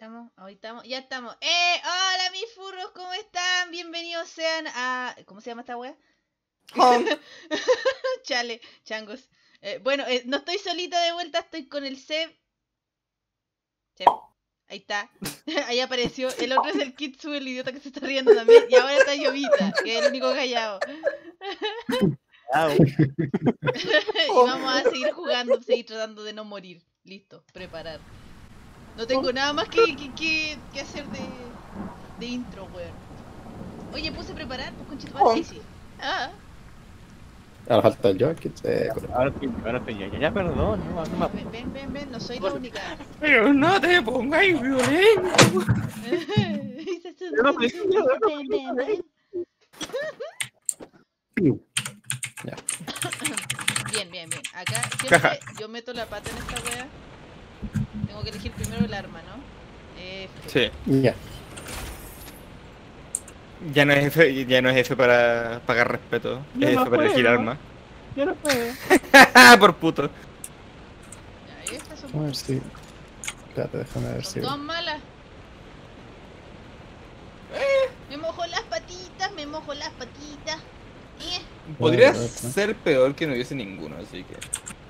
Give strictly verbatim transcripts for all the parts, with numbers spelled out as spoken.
estamos, ahí estamos, ya estamos. ¡Eh! ¡Hola mis furros! ¿Cómo están? Bienvenidos sean a... ¿Cómo se llama esta wea? Chale, changos. Eh, bueno, eh, no estoy solita de vuelta, estoy con el Seb. Seb, ahí está. Ahí apareció. El otro es el Kitsu, el idiota que se está riendo también. Y ahora está Llovita, que es el único callado. Y vamos a seguir jugando, seguir tratando de no morir. Listo, preparar. No tengo nada más que, que, que, que hacer de, de intro, weón. Oye, puse preparar, pues conchito, oh. Sí, sí. Ah. Ahora falta yo, que se... Ahora estoy, ahora estoy ya, ya, ya, perdón, no, no me... Ven, ven, ven, ven, no soy la única. Pero no te pongáis violento. Ven, ven, ven. Ya. Bien, bien, bien. Acá siempre yo meto la pata en esta wea. Tengo que elegir primero el arma, ¿no? F. Sí. Ya. Ya no es F, ya no es F para pagar respeto. Yo Es no F para elegir puedo. arma. Yo no puedo. Por puto. Ya, estas son, A ver si... Espérate, déjame ver son si... todas malas. Me mojo las patitas, me mojo las patitas. Eh. Podría Bueno, ser peor que no hubiese ninguno, así que...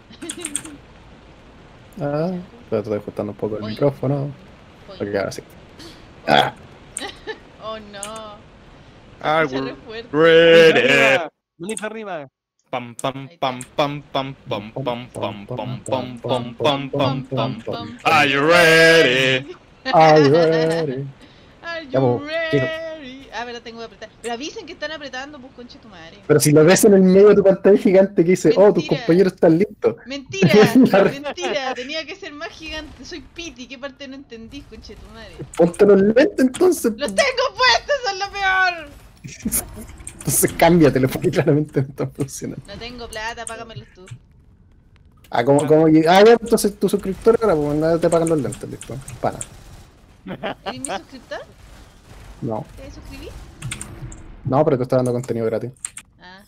Ah, pero estoy ajustando un poco el Oye. micrófono. Oye. Porque ahora sí. Ah, Oh no. Ah, Se re we're fuerte. ready. Manita arriba. Pam pam pam pam pam pam pam pam pam pam pam pam pam pam pam. Are you ready? ay, ready. Are Ya, you po, ready? Ah, pero tengo que apretar. Pero avisen que están apretando, pues concha tu madre. Pero si lo ves en el medio de tu pantalla gigante que dice, oh, tus Mentira. compañeros están listos. Mentira, mentira, tenía que ser más gigante. Soy Piti, ¿qué parte no entendís, concha tu madre? Ponte los lentes entonces. ¡Los tengo puestos, son lo peor! Entonces cámbiatelo porque claramente no están funcionando. No tengo plata, págamelos tú. Ah, como, como... Ah, ya, entonces tu suscriptor ahora, pues nada te pagan los lentes, listo. Para. ¿Eres mi suscriptor? No. ¿Te suscribí? No, pero te está dando contenido gratis. Ah.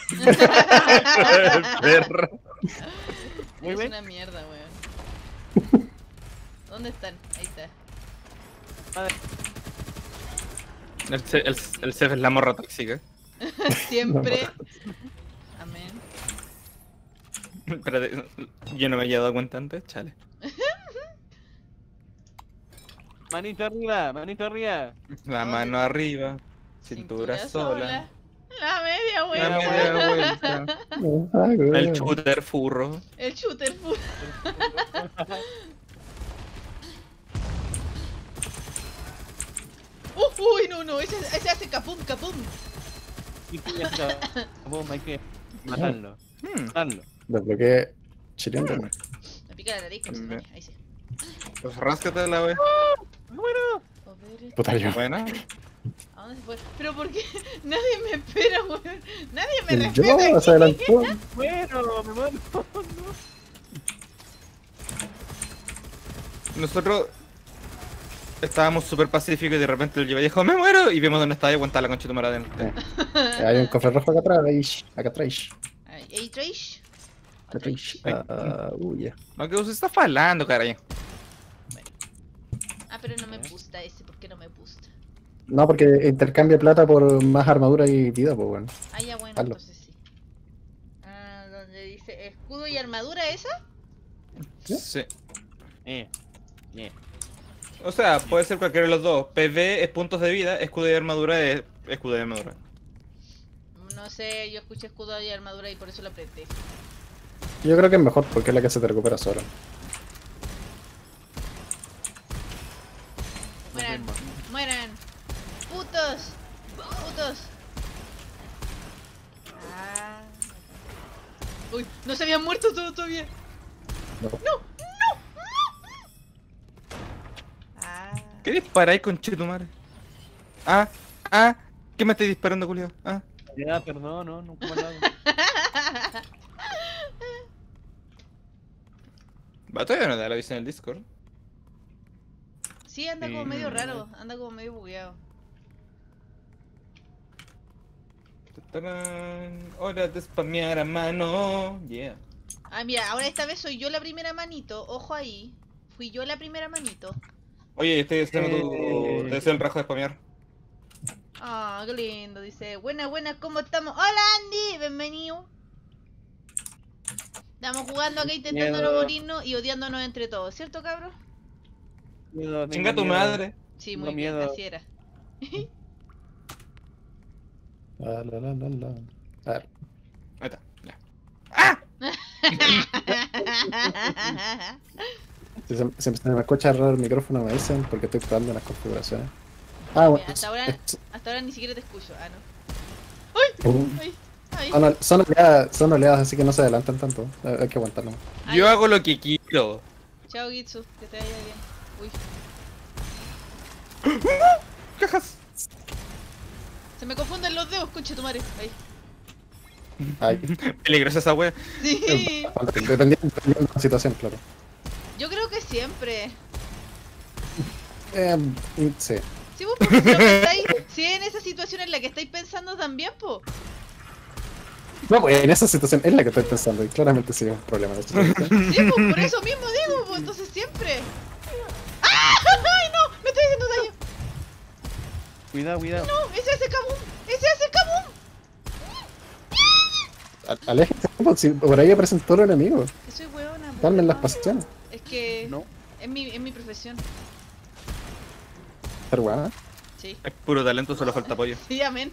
Perra. Muy Es bien. una mierda, weón. ¿Dónde están? Ahí está. El, ce- el, el Cef es la morra tóxica. Siempre. Amén. Espérate, yo no me había dado cuenta antes, chale. Manita arriba, manita arriba. La Oh, mano arriba, cintura, sola. La media, La weón. media vuelta. Ay, güey. El shooter furro. El shooter full. Uh, uy, no, no, ese, ese hace capum, capum. Y que ya está. Vamos, hay que matarlo. Hmm. Matarlo. Desbloqueé chiriendo. Me pica la nariz, pero se pone. Ahí sí. Pues ráscate la wea. Bueno. A ver, Puta yo. Buena. ¿a dónde se fue? Pero ¿por qué? Nadie me espera, weón. Nadie me El yo respeta. se adelantó. Bueno, me muero. Nosotros estábamos súper pacíficos y de repente el lleva y dijo, me muero, y vimos dónde estaba y aguantaba la concha de tu madre adentro. Eh, Hay un cofre rojo acá atrás, ahí, acá atrás. Ay, ¿Ey, Trish? Acá atrás. Ah, uy, ya. No, que usted está falando, carajo. Ah, pero no me gusta ese, ¿por qué no me gusta? No, porque intercambia plata por más armadura y vida, pues bueno. Ah, ya, bueno, Hazlo. entonces sí. Ah, donde dice escudo y armadura, ¿esa? Sí. Eh. Eh. O sea, puede ser cualquiera de los dos. P V es puntos de vida, escudo y armadura es escudo y armadura. No sé, yo escuché escudo y armadura y por eso lo apreté. Yo creo que es mejor porque es la que se te recupera sola. Mueran, mueran. Putos, putos. Ah. Uy, no se habían muerto todos todavía. No. No, no, no. Ah. ¿Qué disparáis con chetumare? Ah, ah, ¿qué me estáis disparando, culiao? Ah. Ya, perdón, no, nunca me lo hago. Va, todavía no da la visión en el Discord. Sí, anda como Sí. medio raro, anda como medio bugueado. Tatarán, hora de spamear a mano. Yeah. Ah, mira, ahora esta vez soy yo la primera manito, ojo ahí. Fui yo la primera manito. Oye, estoy haciendo tu... Eh. Te deseo el rajo de spamear. Ah, qué lindo, dice. Buena, buena, ¿cómo estamos? Hola Andy, bienvenido. Estamos jugando acá intentando no Miedo. morirnos y odiándonos entre todos, ¿cierto, cabros? Miedo, tengo Chinga tu miedo. madre. Sí, Tengo muy bien, miedo. así era. La, la, la, la, la. A ver, Ahí está, ya. ¡Ah! si se, si se me escucha raro el micrófono, me dicen porque estoy probando las configuraciones. Ah, bueno. Mira, hasta ahora, es- hasta ahora ni siquiera te escucho. Ah, no. uh, Ay, ay. son, son oleadas, son oleadas, así que no se adelantan tanto. Eh, Hay que aguantarlo. Ah, Yo ya. hago lo que quiero. Chao, Gitsu, que te vaya bien. Uy, Cajas. se me confunden los dedos, conche tu madre. Ahí. Ay, Peligrosa esa wea. Sí, dependiendo, dependiendo de la situación, claro. yo creo que siempre. Eh, sí. Sí, vos, porque si, lo pensáis, si es en esa situación en la que estáis pensando también, po. No, pues en esa situación es la que estoy pensando y claramente sí es un problema. De hecho. Sí, pues por eso mismo digo, pues entonces siempre. ¡Ah! ¡Ay, no! ¡Me estoy haciendo daño! Cuidado, cuidado. ¡No! ¡Ese hace Kabum! ¡Ese hace Kabum! A- Aléjense, pues, si por ahí aparecen todos los enemigos. Que soy hueona, po. Calmen las pasiones. Es que No. es mi, es mi profesión. Ser guana. Sí. Es puro talento, solo falta apoyo. Sí, amén.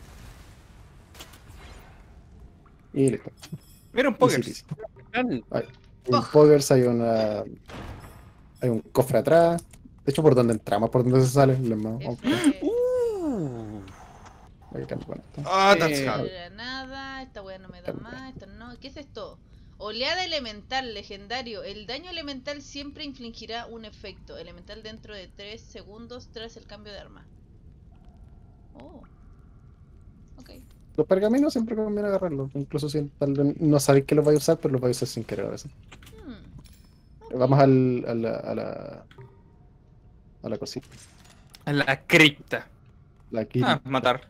Y listo. Mira un Easy póker. peasy. Cal. Hay un poggers, hay una. Hay un cofre atrás. De hecho, por donde entramos, por donde se sale. Le mando- F. Uh. Voy a cambiar con esto. Ah, that's Eh. hard. Granada, esta weá no me da más, esto no. ¿Qué es esto? Oleada elemental, legendario. El daño elemental siempre infligirá un efecto elemental dentro de tres segundos tras el cambio de arma. Oh. Ok. Los pergaminos siempre conviene agarrarlos. Incluso si tal vez no sabéis que los vais a usar, pero los vais a usar sin querer a veces. Hmm. Ok. Vamos al, a la. a la. a la cosita. A la cripta. La kill. Ah, matar.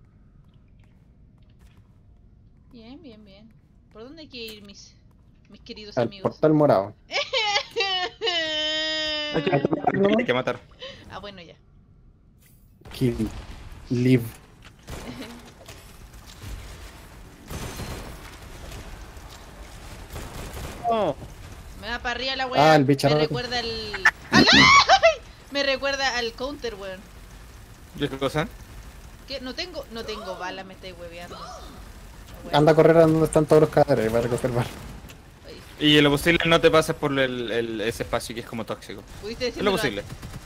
Bien, bien, bien. ¿Por dónde hay que ir, mis, mis queridos al amigos? portal morado. Hay que matar. Hay que matar. Ah, bueno, ya. Kill. Live. Oh. Me va para arriba la weá. Ah, el bicharraco. Me recuerda al. ¡Al- ¡Ay! Me recuerda al counter, weón. ¿Y qué cosa? ¿Qué? No tengo, no tengo balas, me estáis hueveando. La weá. Anda a correr a donde están todos los cadáveres para recoger balas. Ay, Y en lo posible no te pases por el, el- ese espacio que es como tóxico. ¿pudiste Es decirlo? lo posible.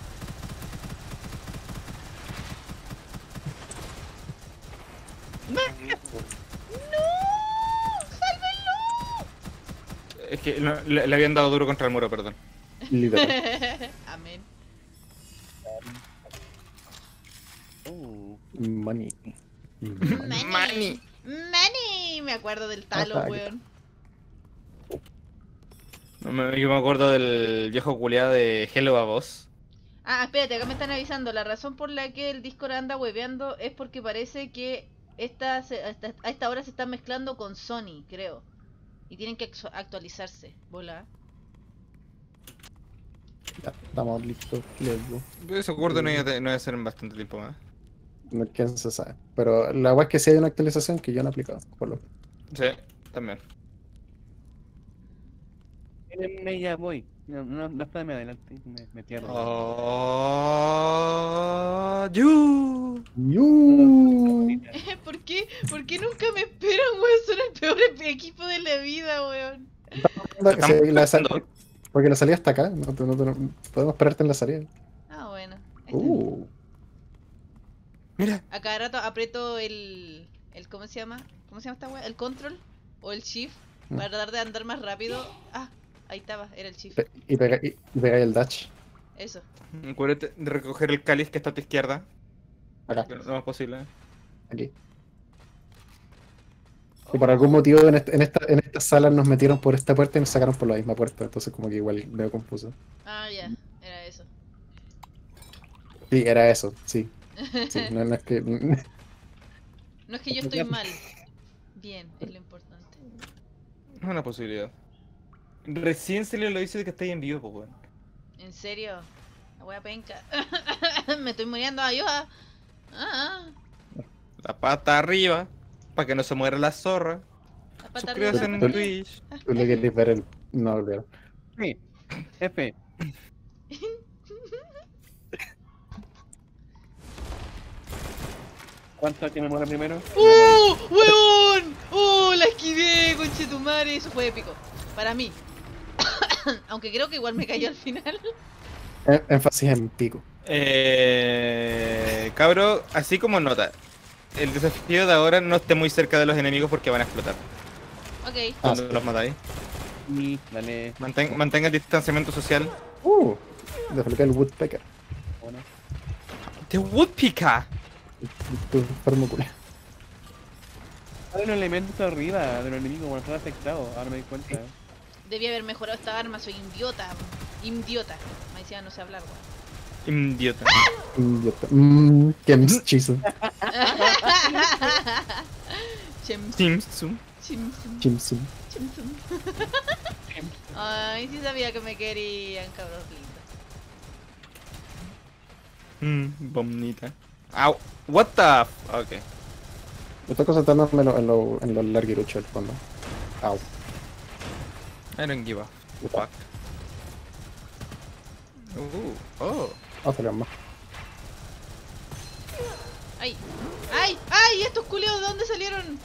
Es que no, le, le habían dado duro contra el muro, perdón. Literal. Amén. Oh. Money. Money. Money. Money. Me acuerdo del talo, Ah, weón. No me, yo me acuerdo del viejo culiado de Hello a Boss. Ah, espérate, acá me están avisando. La razón por la que el Discord anda hueveando es porque parece que esta, se- a esta, a esta hora se están mezclando con Sony, creo. Y tienen que actu- actualizarse. Bola. Ya, estamos listos. Let's go. Ese acuerdo no iba, a, no iba a ser en bastante tiempo más. No, quién se sabe. Pero la weá es que sí hay una actualización que yo no he aplicado. Por lo... Sí, también. Me ya voy. No, no, no espérame adelante. Me, me pierdo. Oh, you. ¡Yu! ¿Por qué? ¿Por qué nunca me esperan, weón? Son el peor e- equipo de la vida, weón. Sí, la sal- pasando. Porque la salida está acá. No, te- no te- no- podemos esperarte en la salida. Ah, bueno. Ahí está. Uh. Mira. A cada rato aprieto el, el. ¿Cómo se llama? ¿Cómo se llama esta weá? El control o el shift Mm. para tratar de andar más rápido. Ah, ahí estaba, era el shift. Pe- Y pega- y- y pegáis el dash. Eso. Acuérdate de recoger el cáliz que está a tu izquierda. Acá. Que no, no es posible. Aquí. Y por algún motivo en, este- en esta, en esta sala nos metieron por esta puerta y nos sacaron por la misma puerta. Entonces como que igual veo confuso. Ah, ya, era eso. Sí, era eso. Sí. Sí, no, no es que... No es que yo estoy mal. Bien, es lo importante. No es una posibilidad. Recién se le lo dice de que estáis en vivo, pues, weón. ¿En serio? La wea penca. Me estoy muriendo, ayuda. Ah, La pata arriba, para que no se muera la zorra. la pata Suscríbase arriba, la en pata arriba. Twitch. Tú le querés ver el. No, olvidar. Sí. F. ¿Cuánto que me muera primero? ¡Uh! ¡Weón! ¡Uh! La esquivé, conchetumare. Eso fue épico. Para mí. Aunque creo que igual me cayó al final. É- Énfasis en pico. Eh, cabro, así como nota, el desafío de ahora no esté muy cerca de los enemigos porque van a explotar Ok. Ah, cuando sí. los matáis. Y dale. Mantén- mantenga el distanciamiento social. Uh, desbloqueé el Woodpecker. Bueno. ¡The Woodpecker! Tu enfermo culé. Hay un elemento arriba de los enemigos cuando están afectados. Ahora me di cuenta. Debí haber mejorado esta arma, soy idiota. Idiota. Me decía no sé hablar, weón. Idiota. Idiota. Mmm, qué mischizo. Chim, Simsum. chim, chim, Chimsum. chim, chim. Ay, sí sabía que me querían, cabros lindos. Mmm, bonita. Au. What the f... Ok. Me estoy concentrándome en los en lo, en lo larguiruchos del fondo. Au. I don't give a fuck. Uh, oh. Ah, salió más. ¡Ay! ¡Ay! ¡Ay! ¿Estos culiados de dónde salieron?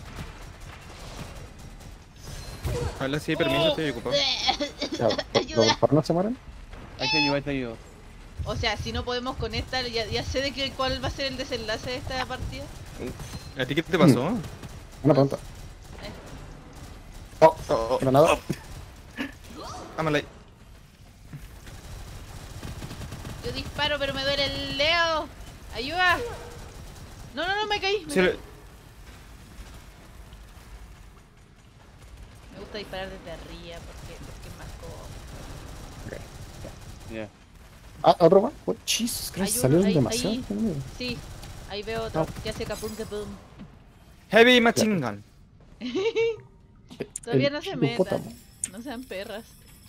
Hola, sí, permiso, estoy ocupado. Ya, ¿los Ayuda. los no se mueren? Hay que ayudar, te ayudo. O sea, si no podemos conectar, ya, ya sé de que, cuál va a ser el desenlace de esta partida. ¿A ti qué te pasó? Una pregunta. Eh, Oh, Oh, oh, granada. Ámala. Yo disparo, pero me duele el dedo. ¡Ayuda! No, no, no, me caí. Me, Sí, caí. lo- Me gusta disparar desde arriba porque, porque es más cómodo. Ya. Ah, otro más. Oh, Jesus Christ, Hay uno, salieron ahí, demasiado. ahí. Sí, ahí veo otro que hace capum capum. Heavy Machine Gun. Todavía El no se metan. hipopótamo. No sean perras.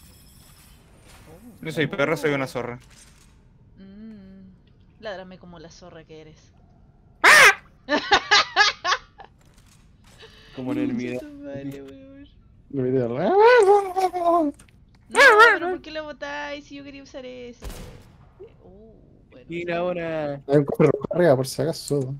No soy perra, soy una zorra. Mmm. Ládrame como la zorra que eres. Como en el video. Concha tu madre, weón. El video. No, pero ¿por qué lo botáis si yo quería usar ese? Uh, bueno. Mira ahora. Hay un cofre rojo arriba, por si acaso.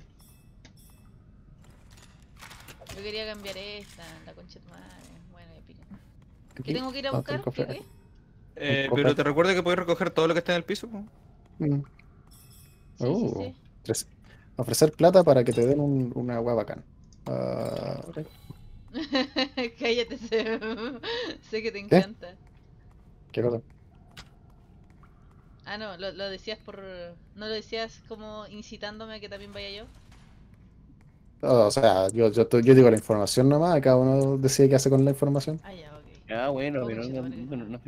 Yo quería cambiar esta, la concha de tu madre. Bueno, ya pico. Aquí. ¿Qué tengo que ir a Ah, está el buscar? cofre. ¿Qué, qué? Eh, Cofre. pero te recuerdo que puedes recoger todo lo que está en el piso. po. Mm. Sí, Uh, sí, ofrece- Ofrecer plata para que te den un, una hueá bacán. Ah, ok. sí. Cállate, sé, sé que te encanta. ¿Qué cosa? Ah, no, lo, lo decías por... ¿No lo decías como incitándome a que también vaya yo? Oh, o sea, yo, yo, yo digo la información nomás, cada uno decide qué hace con la información. Ah, ya, ok. Ah, bueno, Oh, pero no, conchetumare. no, no, no,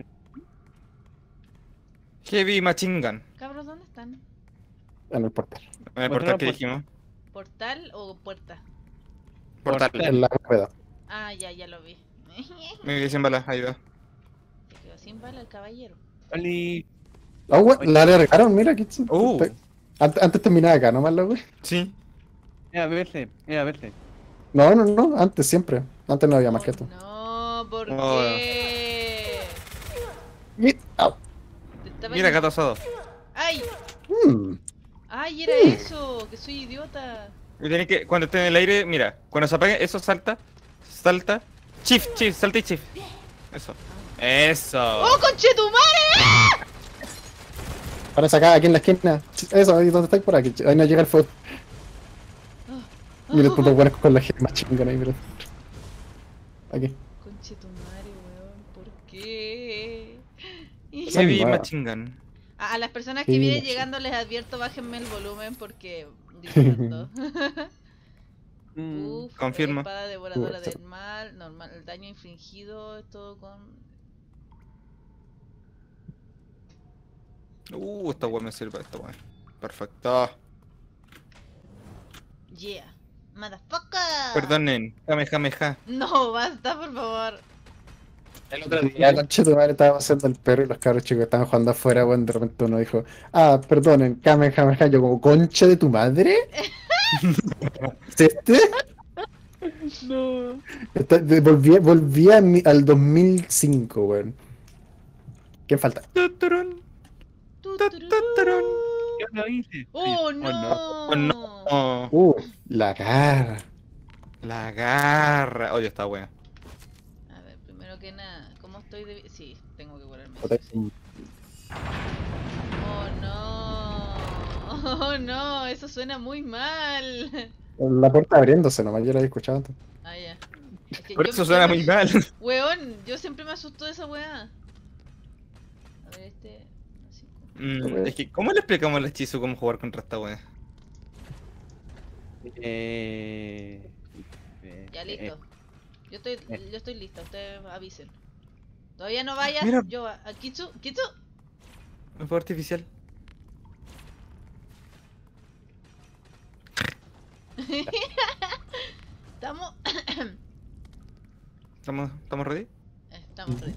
Heavy Machine Gun. Cabros, ¿dónde están? En el portal. En el Pues portal no, que pues- dijimos. ¿Portal o puerta? Portal. En la rueda. Ah, ya, ya lo vi. Me dicen balas, ayuda. Se quedó sin bala el caballero. Ali. Oh, we- la alargaron, mira. Que Uh. antes, antes terminaba acá, nomás la wey. Sí. Mira, verse, mira, verse. No, no, no, antes siempre. Antes no había más Oh, que esto. No, ¿por Oh. qué? Mi- au. Te estaba Mira, diciendo- gato asado. ¡Ay! Mm. ¡Ay, era eso! Que soy idiota. Y tiene que, cuando esté en el aire, mira, cuando se apague, eso salta, salta, shift, shift, salta y shift. Eso. Eso. ¡Oh, conchetumare! Parece acá, aquí en la esquina. Eso, ahí donde estáis por aquí. Ahí no llega el fuego. Mira, estos dos buenos con la gema chingona ahí, mira. Aquí. Conchetumare, weón. ¿Por qué? Esa Heavy nueva. Machine Gun. A, a las personas que Sí, vienen sí. llegando les advierto, bájenme el volumen porque disfruto. Mm, Uf, Confirma. espada devoradora Uf, del mal, normal, el daño infligido, todo con... Uh, esta weá me sirve para esta weá. Perfecto. Yeah, motherfucker. Perdonen. Jame, jame, ja. No, basta, por favor. El otro día, concha tu madre, estaba haciendo el perro y los cabros chicos estaban jugando afuera, weón. De repente uno dijo, ah, perdonen, Kamehameha. Yo como, concha de tu madre. ¿Es este? No. Está- de- volví, volví a mi- al dos mil cinco, weón. ¿Quién falta? Tuturún, Tu, tuturún. ¿Qué lo hice? ¡Oh, Oh, no! Oh, no. Uh, la garra. La garra. Oye, está buena. A ver, primero que nada, ¿cómo estoy de... vi- Sí, tengo que curarme. Puta, sí, sí. Oh, no. Oh, no, eso suena muy mal. La puerta abriéndose nomás, yo la había escuchado antes. Ah, ya. Es que Por yo- eso yo suena me- muy mal. Weón, yo siempre me asusto de esa weá. A ver, este... así como- Mm, es que, ¿cómo le explicamos al hechizo cómo jugar contra esta wea? Eh... eh, Ya, eh, listo. Yo estoy, eh. yo estoy lista, ustedes avisen. Todavía no vayas, Mira. yo a... a Kitsu, Kitsu. Un fuego artificial. Estamos... ¿Estamos, ¿estamos ready? Estamos ready.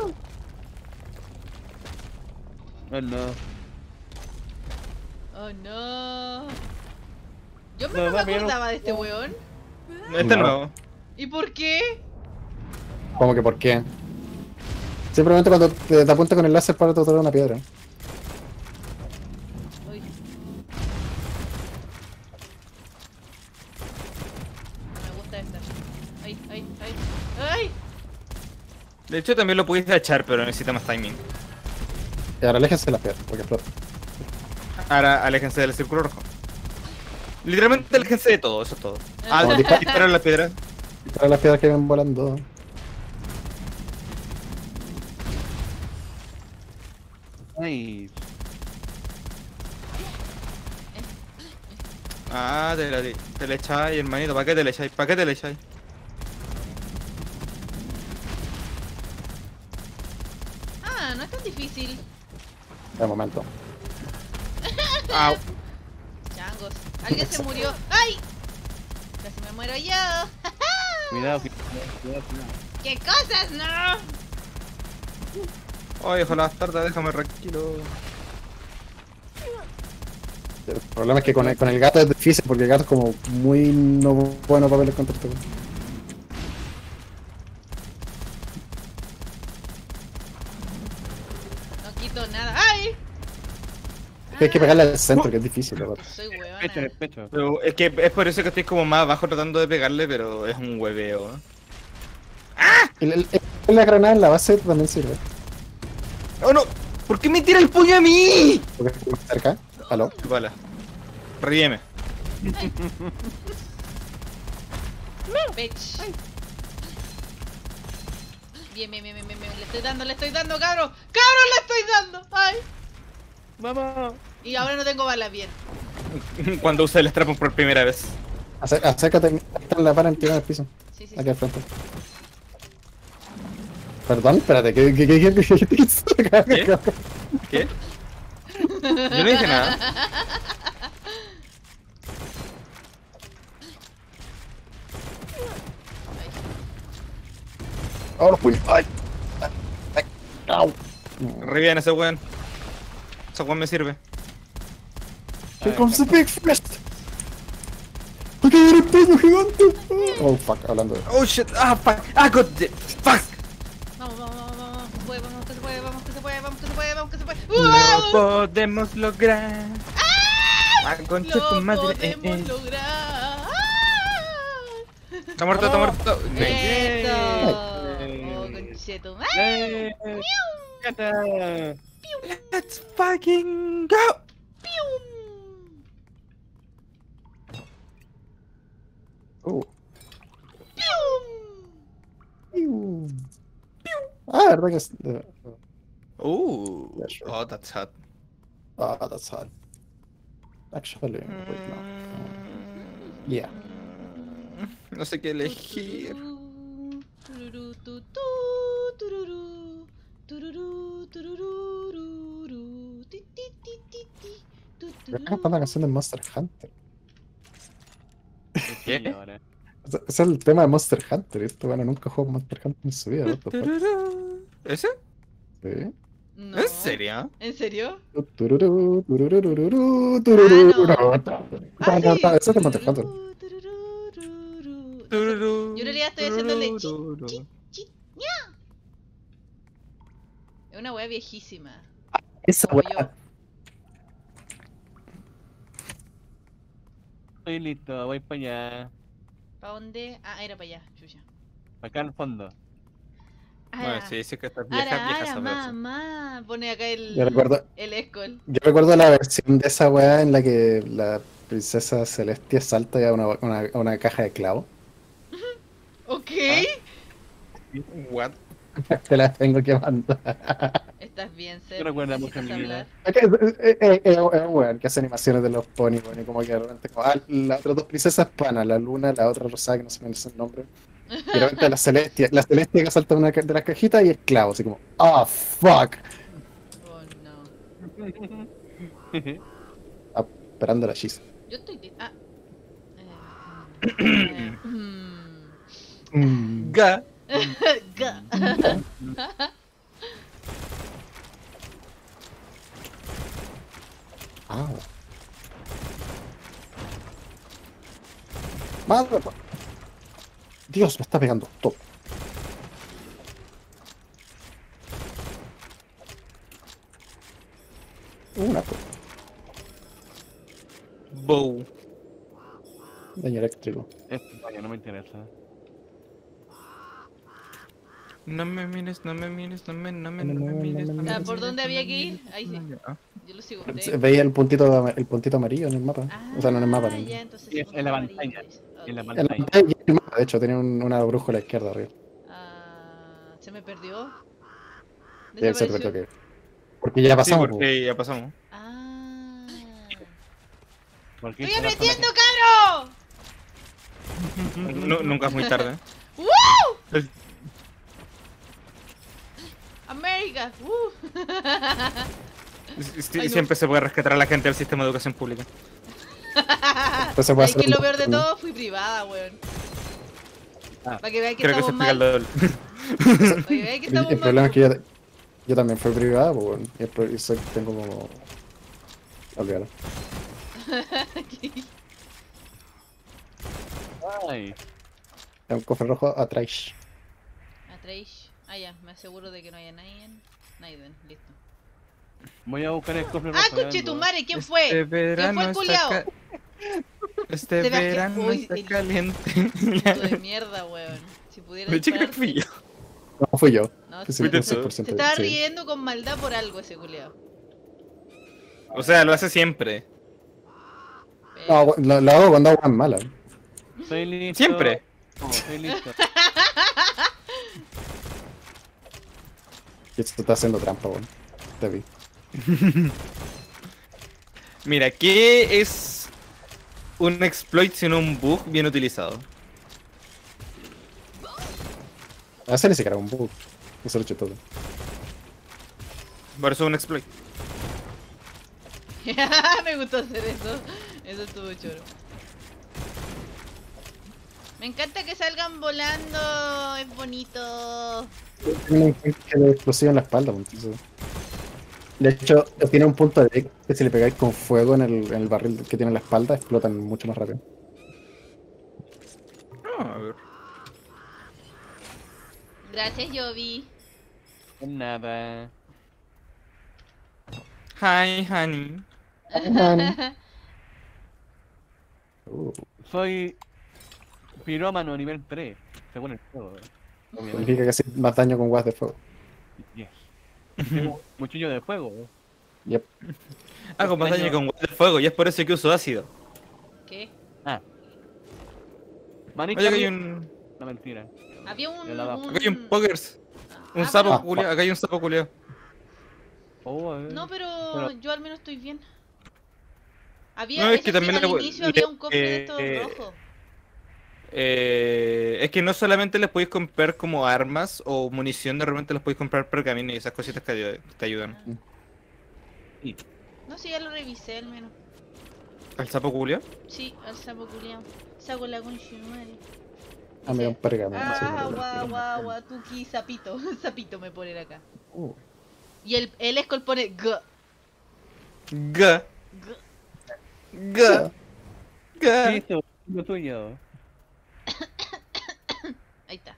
Oh, no. Oh, no. Yo me No, no me mami, no. acordaba de este weón. Este No. nuevo. ¿Y por qué? ¿Cómo que por qué? Simplemente cuando te, te apunta con el láser para tocar una piedra. Uy. No me gusta esta. Ay, ay, ay. ¡Ay! De hecho, también lo pudiste echar, pero necesita más timing. Y ahora aléjense de las piedras, porque explota. Ahora, aléjense del círculo rojo. Literalmente, aléjense de todo, eso es todo. Ah, Oh, dispara dispara la piedra. Para las piedras que ven volando. Ay, Ah, te la, te la echáis, hermanito. ¿Para qué te la echáis? ¿Para qué te la echáis? Ah, no es tan difícil. De momento. Au. Changos. Alguien se murió. ¡Ay! Casi me muero yo. cuidado, cuidado, cuidado, cuidado. ¡Qué cosas, no! Oye, hijo de la bastarda, déjame tranquilo. El problema es que con el, con el gato es difícil, porque el gato es como muy no bueno para pelear contra este weón. No quito nada. ¡Ay! Tienes que pegarle al centro, que es difícil, la verdad. Soy Pecho, huevona. en el pecho. Pero es que es por eso que estoy como más abajo tratando de pegarle, pero es un hueveo. El, el- el- la granada en la base también sirve. ¡Oh no! ¿Por qué me tira el puño a mí? Porque es más cerca. ¿Aló? Vale. Ríeme. Bitch. Bien, bien, bien, bien, bien, bien. Le estoy dando, le estoy dando, cabro. ¡Cabro, le estoy dando! ¡Ay! Vamos. Y ahora no tengo balas bien. Cuando usé el strapon por primera vez. Acé- Acércate, ahí está en la para tirada al piso. Sí, sí, Aquí sí. al frente. Perdón, espérate, ¿qué, qué, qué, qué, qué, qué te hizo? ¿Qué? ¿Qué? Yo no dije nada. ¡Oh, los puños! ¡Ay! ¡Ay! ¡Au! Reviven ese weón. Ese weón me sirve. Here comes the big fist! ¡Va a caer el puño gigante! Oh, fuck, hablando de... Oh shit. Ah, fuck. Ah, god damn. Fuck. Vamos, vamos, vamos, vamos. Se puede, vamos, que se puede, vamos, que se puede, vamos, que se puede, vamos, que se puede. Lo ¡Uau! podemos lograr. Ah, concha Lo tu madre. Eh, podemos eh. lograr. Está muerto, está muerto. ¡Eso! Eh. ¡Oh, concheto! ¡Ah! ¡Eh! ¡Cata! Let's fucking go. ¡Pium! Uh. ¡Pium! Ah, verdad que es... eh, Uh. Yeah, sure. Oh, that's hot. Ah, that's hard. Actually, wait, no. Yeah. No sé qué elegir. Tururú, tu, tu, tururú, tururú, tururururú, ti, ti, ti, ti, ti, tu, Creo que cantando la canción de Monster Hunter. ¿Qué? Ahora. Ese es el tema de Monster Hunter. Esto, bueno, nunca jugó Monster Hunter en su vida. What the fuck. ¿Ese? Sí. No. ¿En serio? ¿En serio? Tururú, tururururú, Ah, tururú, no. no. Ah, No, no, sí. no, ese es de Monster Hunter. Tururú, tururú. No sé, Tururú, yo en realidad estoy haciéndole chi, tururú. chi, chi, ña. Es una wea viejísima. Esa Como weá. yo. Estoy listo, voy para allá. ¿Para dónde? Ah, era para allá, chucha. Acá al fondo. Bueno, Ara, sí, dice que estás vieja, ara, vieja ara, sabrosa. mamá. Pone acá Yo el. recuerdo, El Escol. yo recuerdo la versión de esa weá en la que la princesa Celestia salta a una, una, a una caja de clavos. Ok. ¿Ah? What? Te la tengo que mandar. Estás bien, ¿Qué Seb. recuerda mucho Necesitas mi vida? hablar. Es, que- es, es- es un weón que hace animaciones de los pony, weón, y como que de repente, como, ah, las otras dos princesas pana, la luna, la otra rosada, que no sé me dice el nombre. Y de repente la celestia, la celestia que salta una ca- de las cajitas y el clavo, así como, ah, fuck. Oh no. Ah, esperando la chisa. Yo estoy. li- Ah. Eh, eh, mm. Mm. Ga. Ga. Ah. Madre. Dios, me está pegando todo. Una co- Bow. daño eléctrico. Esto, vaya, no me interesa. No me mires, no me mires, no me, no me, No, no me no, no, mires. no, no no, me Ah, no. ¿por mires, dónde no había me que ir? mires, Ahí no sí. me mires. Ah. Yo lo sigo a Se- usted. Veía el puntito, el puntito amarillo en el mapa. Ah, O sea, no en el mapa. En, ya, entonces Sí, se es puso en la amarillo, pantalla, dice. en la Ok. en la pantalla. pantalla y el mapa, de hecho, tenía un- una brújula a la izquierda arriba. Ah, se me perdió. Debe ser de Desapareció. lo que. Porque ya Sí, pasamos, po. porque ya pasamos. Ah. ¿Por qué ¡Estoy te vas con la aprendiendo, cabro! Nu- nunca es muy tarde. ¡Woo! El- América. ¡Uh! Sí, Ay, no. siempre se puede rescatar a la gente del sistema de educación pública. Entonces puede Ay, ser que lo un- peor de todo fui privada, weón. Ah, Para que vean que Creo que se estamos explica el mal. doble. Para que vean que El, estamos el mal. problema es que yo, yo también fui privada, pues bueno, y el pro- y soy- tengo como. Olvídalo. ay, Hay un cofre rojo atrás. Atrás. Ah, ya, me aseguro de que no haya nadie. Naiden, listo. voy a buscar el cofre ¡Ah, rojo, ya conche tu vengo. madre! ¿Quién Este fue? ¿Quién verano fue el está culiao? ca- Este Se ve asque- verano Uy, está el- caliente. Puto de mierda, weón. Si pudiera De hecho, creo que fui yo. dispararte. No, fui yo. No, Sí, se, Fuiste cien tú. por se ciento, estaba sí. riendo con maldad por algo ese culiao. O sea, lo hace siempre. No, Pero- lo, lo hago cuando hago cosas malas. Estoy listo. Siempre. Oh, estoy listo. Y esto está haciendo trampa, weón. Te vi. Mira, ¿qué es un exploit sino un bug bien utilizado? A ese ni siquiera era un bug. Eso lo he hecho todo. Por eso es un exploit. Me gustó hacer eso. Eso estuvo choro. Me encanta que salgan volando. Es bonito. Tiene un tanque de explosivo en la espalda, pues, entonces. De hecho, tiene un punto de que si le pegáis con fuego en el, en el barril que tiene en la espalda, explotan mucho más rápido. Ah, a ver. Gracias, Yobi. Nada. Hi, honey. Uh, Soy pirómano nivel tres, según el juego. Obviamente. significa que hace más daño con guas de fuego. Yes. Tengo Muchillo de fuego. Yep. Hago más Extraño- daño con guante de fuego y es por eso que uso ácido. ¿Qué? Ah. Manica. Oye, acá hay un. No, mentira. Había un. De la dama. un... Acá hay un pokers. Un Ah, sapo pero- culiao. Acá hay un sapo culiao. Oh, a ver. No, pero, Pero- yo al menos estoy bien. Había, No, es eso que sí, también al le voy- inicio había le- un cofre de estos eh, rojos. Eh, es que no solamente les podéis comprar como armas o munición, de repente les podéis comprar pergamino y esas cositas que ayu- te ayudan. Sí. No sé, ya lo revisé al menos. ¿El sapo culiao? Sí, al sapo culiao. Saco la concha de madre. Ah, me da un pergamino. Ah, sí, agua, agua, agua, tuki, sapito. Sapito me ponen acá. Uh, Y el, el Escol pone G. G. G. G. ¿Qué G. es eso? Lo tuyo. Ahí está.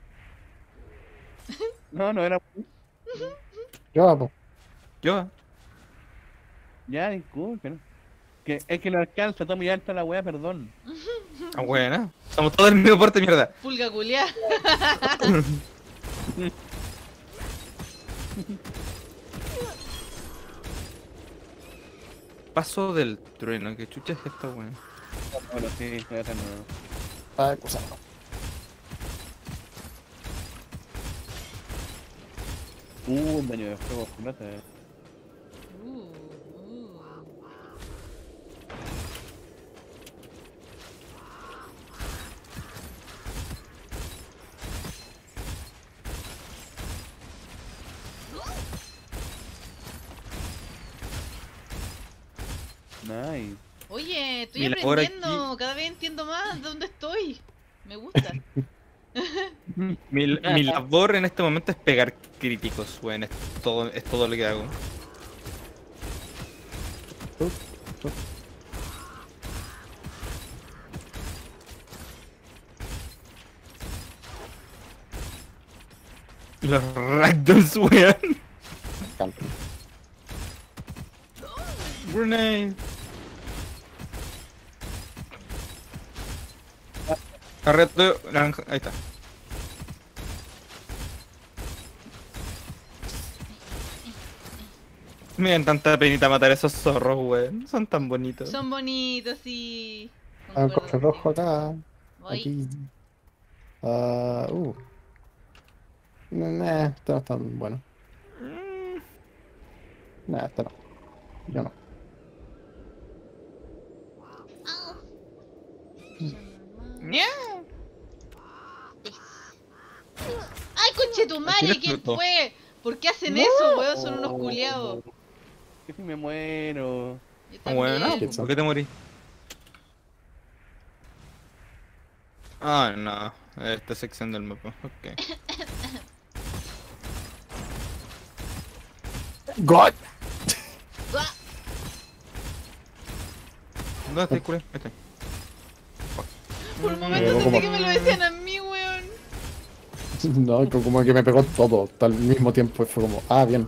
No, no era. yo, vamos. Yo. Ya, disculpe, ¿no? Que, es que no alcanza, está muy alta la wea, perdón. Ah, buena. Somos todos del mismo porte, mierda. Pulga culia. Paso del trueno, que chucha es esta, weón. Bueno, sí, esa no. Ah, cruzando. Uh, un daño de fuego, no sé. Uh, uh. Nice. Oye, estoy Mi labor aprendiendo. aquí- Cada vez entiendo más de dónde estoy. Me gusta. Mi, mi labor en este momento es pegar críticos, weón. Es todo, es todo lo que hago. Los ragdolls, weón. Calma. Grenade. Carreto naranja. Ahí está. Me dan tanta penita matar a esos zorros, weón. Son tan bonitos. Son bonitos, sí. Ah, un Concuerdo cofre rojo contigo. acá. Voy. Aquí. Ah, uh. Nah, esto no es tan bueno. Mm, Nah, esto no. Yo no. ña. ¡Ay, conche tu Aquí madre! no ¿Quién explotó. fue? ¿Por qué hacen eso, weón? Son unos culiados. Que si me muero. Yo Ah, bueno, también. ¿por qué te morí? Ah, no. Esta sección del mapa. Ok. God. ¡Guau! ¿Dónde está el culo? Ahí está. Por un Me momento pegó sentí como- que me lo decían a mí, weón. No, co- como que me pegó todo al mismo tiempo. Y fue como, ah, bien.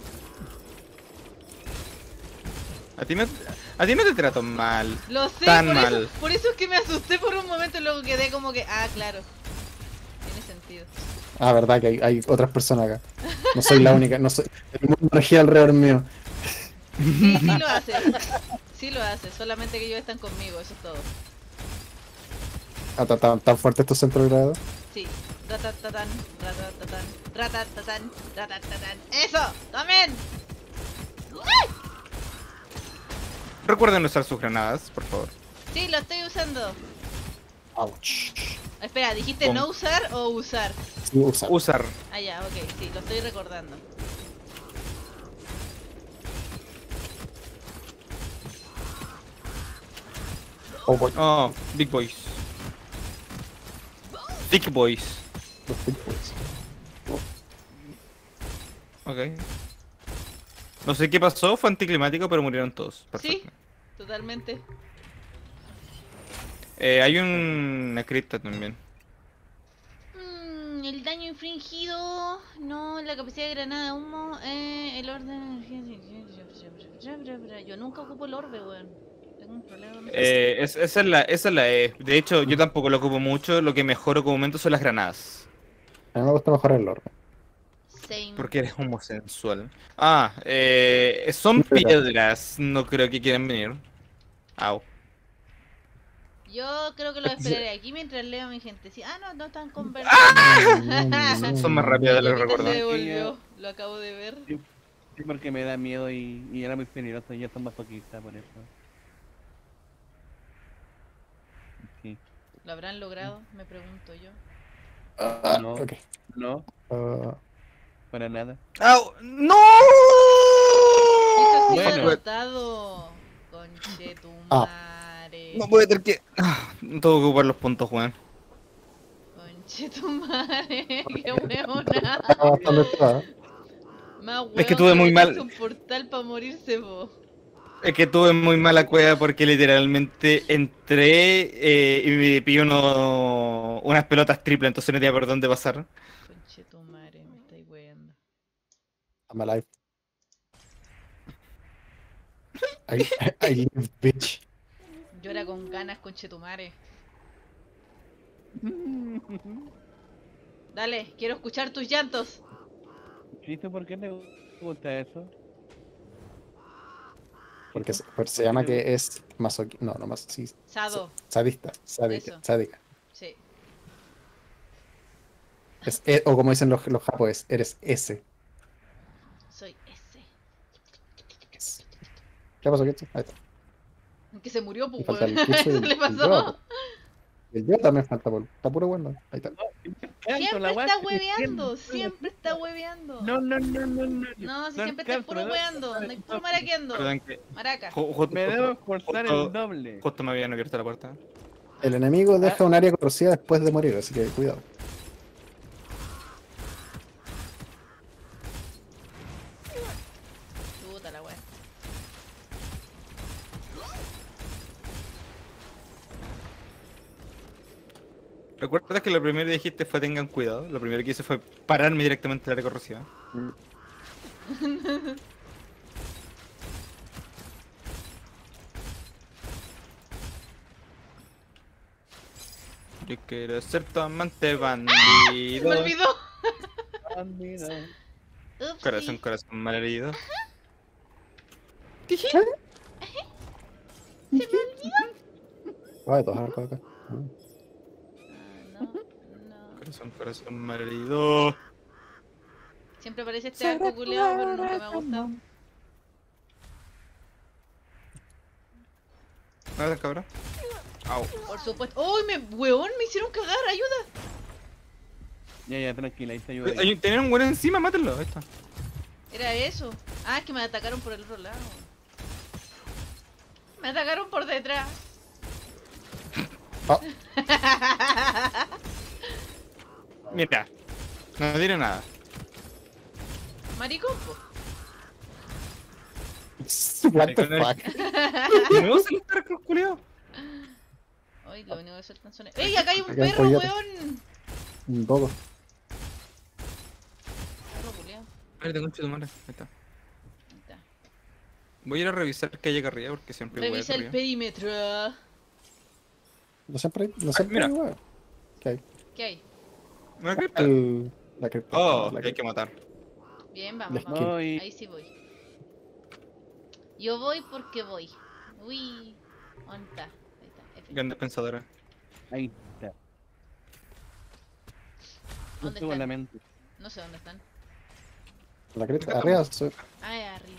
A ti no, a ti no te trato mal. Lo sé, Tan por, mal. Eso, por eso es que me asusté por un momento y luego quedé como que, ah, claro. Tiene sentido. Ah, verdad que hay, hay otras personas acá. No soy la única. No soy. El mundo regia alrededor mío. Sí, sí lo hace. Sí lo hace, solamente que ellos están conmigo, eso es todo. Ah, tan, tan, tan fuerte estos centros de gravedad. Sí. Ratatatán, ratatatán, ratatatán, ratatatán. ¡Eso! ¡Tomen! Recuerden usar sus granadas, por favor. Sí, lo estoy usando. Ouch. Espera, ¿dijiste Con- no usar o usar? Sí, usa. Usar. Ah, ya, ok, sí, lo estoy recordando. Oh, boy. Oh, big boys. Big boys. Los big boys. Ok. No sé qué pasó, fue anticlimático, pero murieron todos. Perfecto. Sí, totalmente. Eh, hay un- una cripta también. Mm, el daño infringido, no, la capacidad de granada de humo, eh, el orden de energía. Yo nunca ocupo el orbe, weón. Tengo un problema con eso. Eh, es- esa, es la, esa es la E. De hecho, yo tampoco lo ocupo mucho. Lo que mejoro como momento son las granadas. A mí me gusta mejorar el orden. Same. Porque eres homosexual. Ah, eh, son Mira. piedras. No creo que quieran venir. Au. Yo creo que lo esperaré aquí mientras leo a mi gente. Sí. Ah, no, no están conversando. Son, son más rápidas de lo que Yoquita se recuerdo. devolvió, lo acabo de ver. Sí, porque me da miedo y, y era muy peligroso y ya son masoquistas por eso. Sí. ¿Lo habrán logrado? Me pregunto yo. Ah, No. ok. No, Ah, para nada. ¡Au! ¡No! Eso sí Bueno. lo he notado. Conche tu Ah. madre. No puede tener que. Ah, tengo que ocupar los puntos, weón. Conchetumare, qué huevona. Ah, bastante estaba. Más huevón Es que tuve muy meterse mal- un portal para morirse, vos. Es que tuve muy mala cueva porque literalmente entré eh, y me pilló uno, unas pelotas triples, entonces no tenía por dónde pasar. Conchetumare, me estáis weando. I'm alive. I, I live, bitch. Llora con ganas, conchetumare. Dale, quiero escuchar tus llantos. ¿Viste por qué te gusta eso? Porque ¿Viste? se, porque se ¿Por qué llama te gusta? que es masoqui... No, no más. Sí, Sado, sadista. Sádica. Eso. Sádica. sí. Es, e- o como dicen los, los japoneses, eres ese. Soy ese. Es. ¿Qué pasó, Kitsu? Ahí está. Que se murió, Y pues, falta weón. el Kitsu y Eso el, le el Yoda, pasó. po. Y el yo también falta, por, está puro bueno. Ahí está. Siempre La weá está que hueveando, defiende. siempre está hueveando. No, no, no, no, no. No, si Don siempre está Carlos, puro me debo hueando, esforzar no hay el puro doble. maraqueando. Perdón que Maraca. ju- ju- Me debo esforzar justo- el doble. justo me habían abierto la puerta. El enemigo deja un área corrosiva después de morir, así que cuidado. Puta la wea. ¿Recuerdas que lo primero que dijiste fue tengan cuidado? Lo primero que hice fue pararme directamente al área corrosiva. Yo quiero ser tu amante Se bandido. me olvidó. Bandido. Upsi. Corazón, corazón malherido. Voy a tocar algo acá. Ah, no, no. Corazón, corazón malherido. Siempre aparece este arco culeado, pero nunca me ha gustado. ¿Nada, cabrón? Au. Por supuesto. ¡Uy, me, weón! Me hicieron cagar, ayuda. Ya, ya, tranquila, ahí te ayudo. Eh, hay- Tenían un güey encima, mátenlo. Ahí está. Era eso. Ah, es que me atacaron por el otro lado. Me atacaron por detrás. Oh, Mira. No tiene nada. Maricón, po. what the fuck. ¿Me vas a estar culiao? Ay, lo único que sueltan son. ¡Ey, acá hay un Acá hay un perro, pollito. weón! Un poco. Perro culeado. A ver, tengo un chito madre. Ahí está. Ahí está. Voy a ir a revisar qué hay acá arriba porque siempre voy Revisa acá el arriba. perímetro. No siempre, no siempre mira. hay huevo. ¿Qué hay? ¿Qué hay? ¿Una cripta? El, la cripta. Oh, la que hay que cripta. matar. Bien, vamos, Les vamos. quiero. Voy. Ahí sí voy. Yo voy porque voy. Uy. ¿Dónde está? Ahí está. F. Grandes pensadores. Ahí está. No ¿Dónde tengo la están? mente. No sé dónde están. La cripta. Arriba. soy- Ah, es arriba.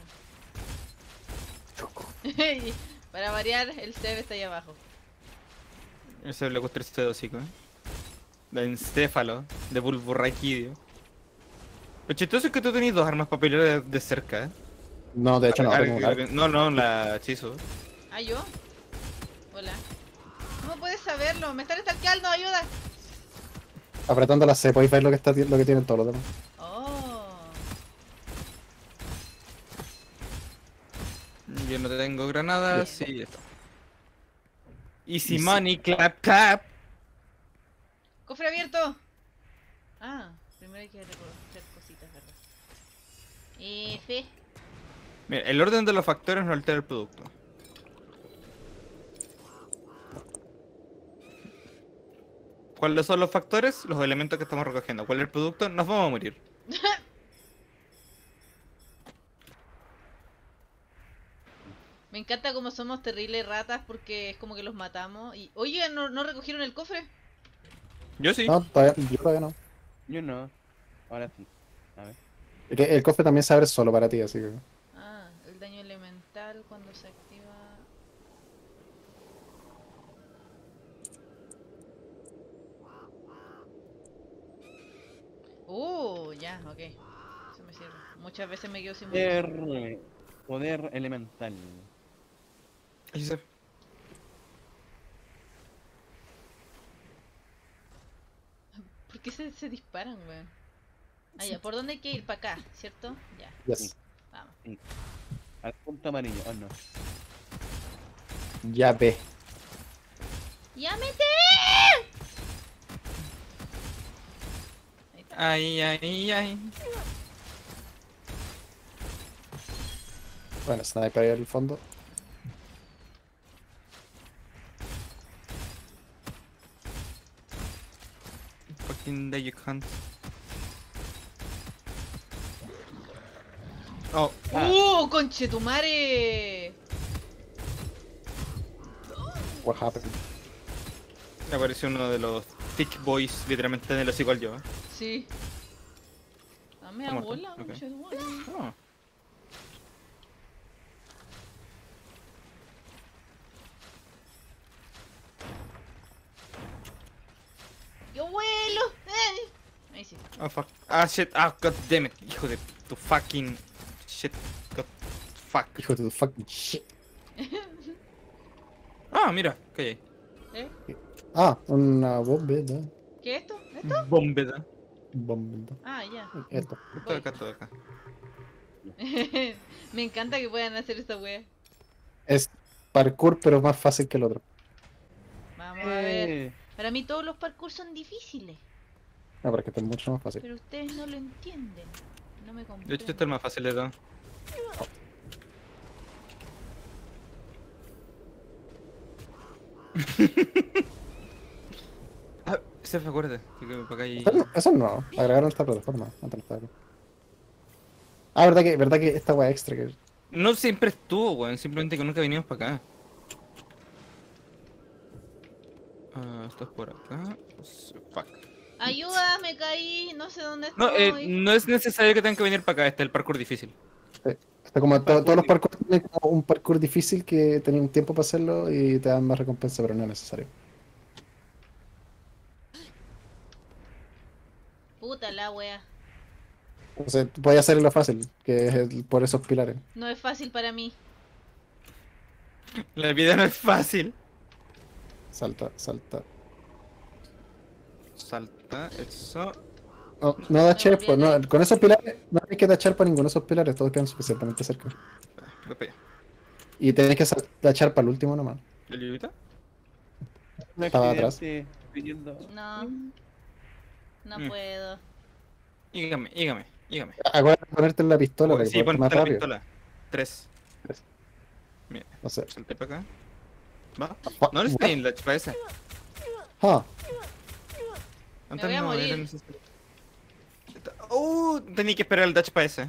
Para variar, el Seb está ahí abajo. Ese le gusta este hocico, eh. De encéfalo, de bulborraquidio. Lo chistoso es que tú tenés dos armas papeleras de, de cerca, eh. No, de hecho no. Ah, tengo un arco. no, no, la hechizo. Ah, ¿yo? Hola. ¿Cómo puedes saberlo? Me están stalkeando, ayuda. Apretando la C podéis ver lo que, está, lo que tienen todos los demás. Oh. Yo no tengo granadas y esto. Easy Easy. money, clap, clap. ¡Cofre abierto! Ah, primero hay que recoger cositas, ¿verdad? F. Mira, el orden de los factores no altera el producto. ¿Cuáles son los factores? Los elementos que estamos recogiendo. ¿Cuál es el producto? Nos vamos a morir. Me encanta como somos terribles ratas porque es como que los matamos y... Oye, ¿no, no recogieron el cofre? Yo sí. No, todavía, yo todavía no. Yo no. Ahora sí. A ver. Es que el cofre también se abre solo para ti, así que. Ah, el daño elemental cuando se activa... Uh, ya, ok. Eso me sirve. Muchas veces me quedo sin munición. Poder, poder elemental. Ahí se- qué se, se disparan, weón? Ah, ya, ¿por dónde hay que ir? Para acá, ¿cierto? Ya, Yes. vamos. Al punto amarillo, oh no. Ya ve. ¡Llámete! Ahí está. Ay, ay, ay. Bueno, sniper ahí al fondo. Fucking day you can't. Oh, Ah. ¡Uh, conchetumare! What happened? apareció uno de los thick boys literalmente en el hocico al yo. ¿eh? Sí. Dame a Está muerto, bola, ok. conchetumare. Oh. ¡Yo vuelo! ¡Eh! Ahí sí. Oh fuck. Ah shit. Ah god damn it. Hijo de tu fucking shit. God fuck. Hijo de tu fucking shit. Ah, mira, ¿qué hay ahí? ¿Eh? Ah, una bombeta. ¿Qué es esto? ¿Esto? Bombeta. Bombeta. Ah, ya. Esto. Todo acá, todo acá. Me encanta que puedan hacer esta wea. Es parkour, pero más fácil que el otro. Vamos a ver. Eh, Para mí todos los parkour son difíciles, No, porque este es mucho más fácil. pero ustedes no lo entienden. No me De comprenden. hecho, este es el más fácil de todo. Ah, se me acuerda. Que para acá hay... Eso no- Eso no, agregaron esta plataforma. Antes no estaba aquí. Ah, verdad que, verdad que esta wea extra que. No siempre estuvo, weón. Simplemente que nunca vinimos para acá. Ah, esto es por acá. Fuck. Ayuda, me caí, no sé dónde No, estoy. eh, no es necesario que tengan que venir para acá. Este es el parkour difícil. Está como to- Parkour todos los parkour tienen como un parkour difícil que tenía un tiempo para hacerlo y te dan más recompensa, pero no es necesario. Puta la wea. O sea, tú puedes hacerlo fácil, que es el- por esos pilares. No es fácil para mí. La vida no es fácil. Salta, salta. Salta, eso. No, no da Me chef, volví pues, no, a con esos pilares no hay que tachar para ninguno de esos pilares, todos quedan suficientemente cerca. Voy para allá. Y tenés que sal- tachar para el último nomás. ¿La lluvita? un Estaba atrás. accidente viniendo. No. No Mm. puedo. Dígame, dígame, dígame. Acuérdate de ponerte la pistola Oh, para que sí, puedas ir ponte más la rápido. pistola. Tres. Tres. Mira, No sé. salté para acá. ¿Va? Ah, No necesitas en la chupa esa. Ah, Antes voy a no morir. era necesario. Uh, tenía que esperar el dash para ese.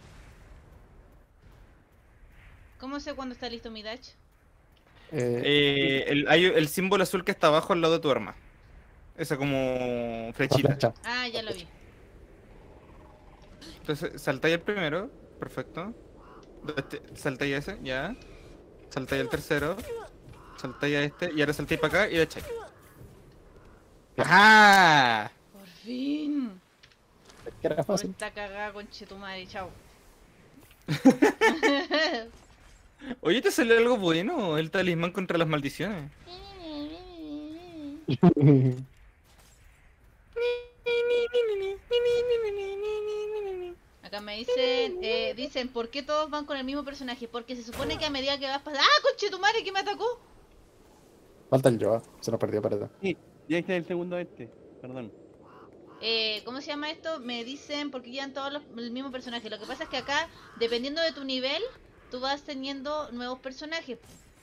¿Cómo sé cuándo está listo mi dash? eh, Eh, el, hay el símbolo azul que está abajo al lado de tu arma. Esa como la flechita. flecha. Ah, ya lo vi. Entonces, saltáis el primero. Perfecto. Este- Saltáis ese, ya. Saltáis el tercero. Saltáis a este. Y ahora saltáis para acá y dacháis. ¡Ajá! Por fin. Que era Por fácil. esta cagada con chetumare, chao. Oye, ¿te salió algo bueno? El talismán contra las maldiciones. Acá me dicen, eh, dicen, ¿por qué todos van con el mismo personaje? Porque se supone que a medida que vas pasando... ¡Ah, conchetumare, que me atacó! Falta el Joa, se nos perdió para atrás. Sí, ya está el segundo este. Perdón. Eh, ¿cómo se llama esto? Me dicen, porque llevan todos los, el mismo personaje. Lo que pasa es que acá, dependiendo de tu nivel, tú vas teniendo nuevos personajes.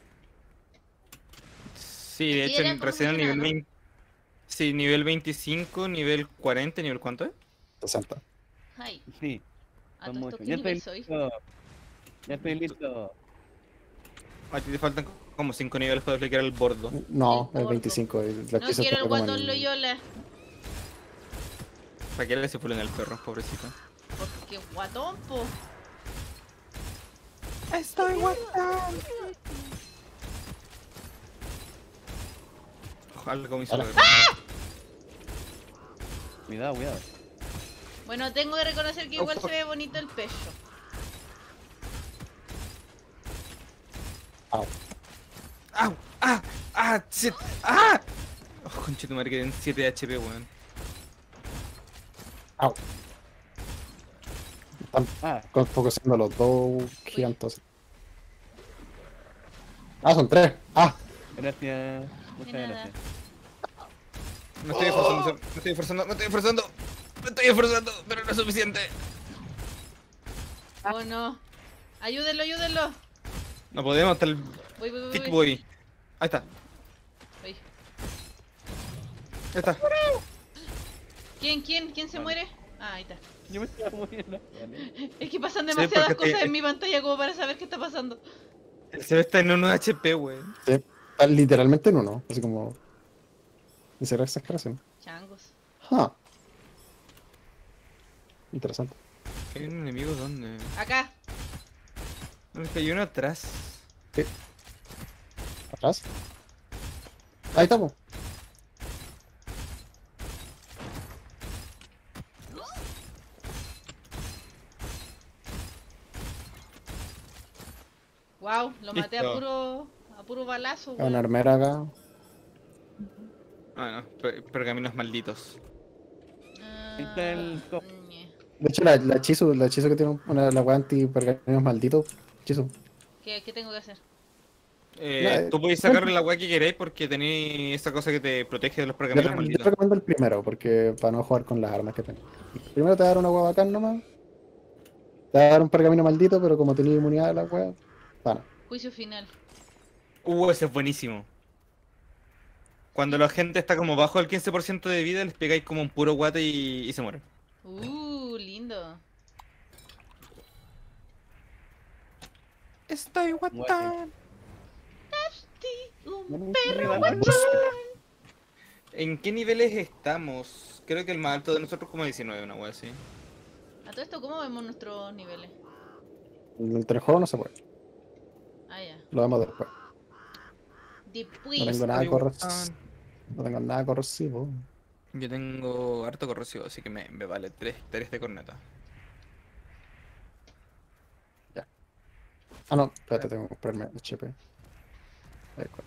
Sí, de Así hecho, era en como recién funcionaba, nivel ¿no? veinte. Sí, nivel veinticinco, nivel cuarenta, ¿nivel cuánto es? sesenta. Ay, Sí, a son todo muchos. esto, Ya ¿qué estoy nivel soy? listo. Ya estoy listo. A ti te faltan como cinco niveles para desbloquear el bordo. No, El el gordo. veinticinco. el- la No que hizo quiero el fue como guatón el- Loyola. ¿Para qué le se pulen el perro, pobrecito? Porque guatón, po. Estoy guatón. Ojalá como hizo Hola. la- Cuidado, cuidado. Bueno, tengo que reconocer que Oh, igual fuck. se ve bonito el pecho. Au. ¡Au! ¡Ah! ¡Ah! ¡Shit! ¡Ah! Oh, conche tu madre, que den siete H P, weón. Au. Están Ah, focuseando los dos gigantes. Ah, son tres. Ah, gracias. Muchas De nada. gracias. Me estoy esforzando, me estoy esforzando, me estoy esforzando. Me estoy esforzando, pero no es suficiente. Oh no. Ayúdenlo, ayúdenlo. No podemos, hasta el Voy, voy, voy. Tick voy. Boy. Ahí está, Voy. ahí está. ¿Quién, quién, quién se Vale. muere? Ah, ahí está. Yo me estaba muriendo. Vale. Es que pasan Sí, demasiadas porque cosas te- en mi pantalla como para saber qué está pasando. El C B está en uno H P, wey. sí. Están literalmente en uno. Así como. Dice la exageración. Changos. Ah. Interesante. ¿Hay un enemigo dónde? Acá. No, es que hay uno atrás. ¿Atrás? Ahí estamos. Wow, lo maté a Listo. puro, a puro balazo, Hay una weón. armera acá. Ah, no, per- pergaminos malditos. Ah, Ahí está el top. ñe. De hecho, la, la Chisu, la Chisu que tiene una, la weá anti-pergaminos malditos. Chisu. ¿Qué, ¿Qué tengo que hacer? Eh, Nada, tú podéis sacarle la weá que queréis porque tenéis esa cosa que te protege de los Yo, pergaminos te- yo malditos. recomiendo el primero, porque para no jugar con las armas que tengo. Primero te va a dar una hueá bacán nomás. Te va a dar un pergamino maldito, pero como tenía inmunidad a la hueá, pana. Juicio final. Uh, ese es buenísimo. Cuando la gente está como bajo el quince por ciento de vida, les pegáis como un puro guate y, y se mueren. Uh, lindo. Estoy guatán. Sí, un Bueno, perro arriba, guachán. ¿En qué niveles estamos? Creo que el más alto de nosotros como diecinueve, una wea así. A todo esto, ¿cómo vemos nuestros niveles? El telejuego no se puede. Ah, ya. Lo vemos después. Después. No tengo nada Estoy corrosivo. guatán. No tengo nada corrosivo. Yo tengo harto corrosivo, así que me, me vale tres hectáreas de corneta. Ah, no, espérate, tengo que comprarme H P. Ahí, cu-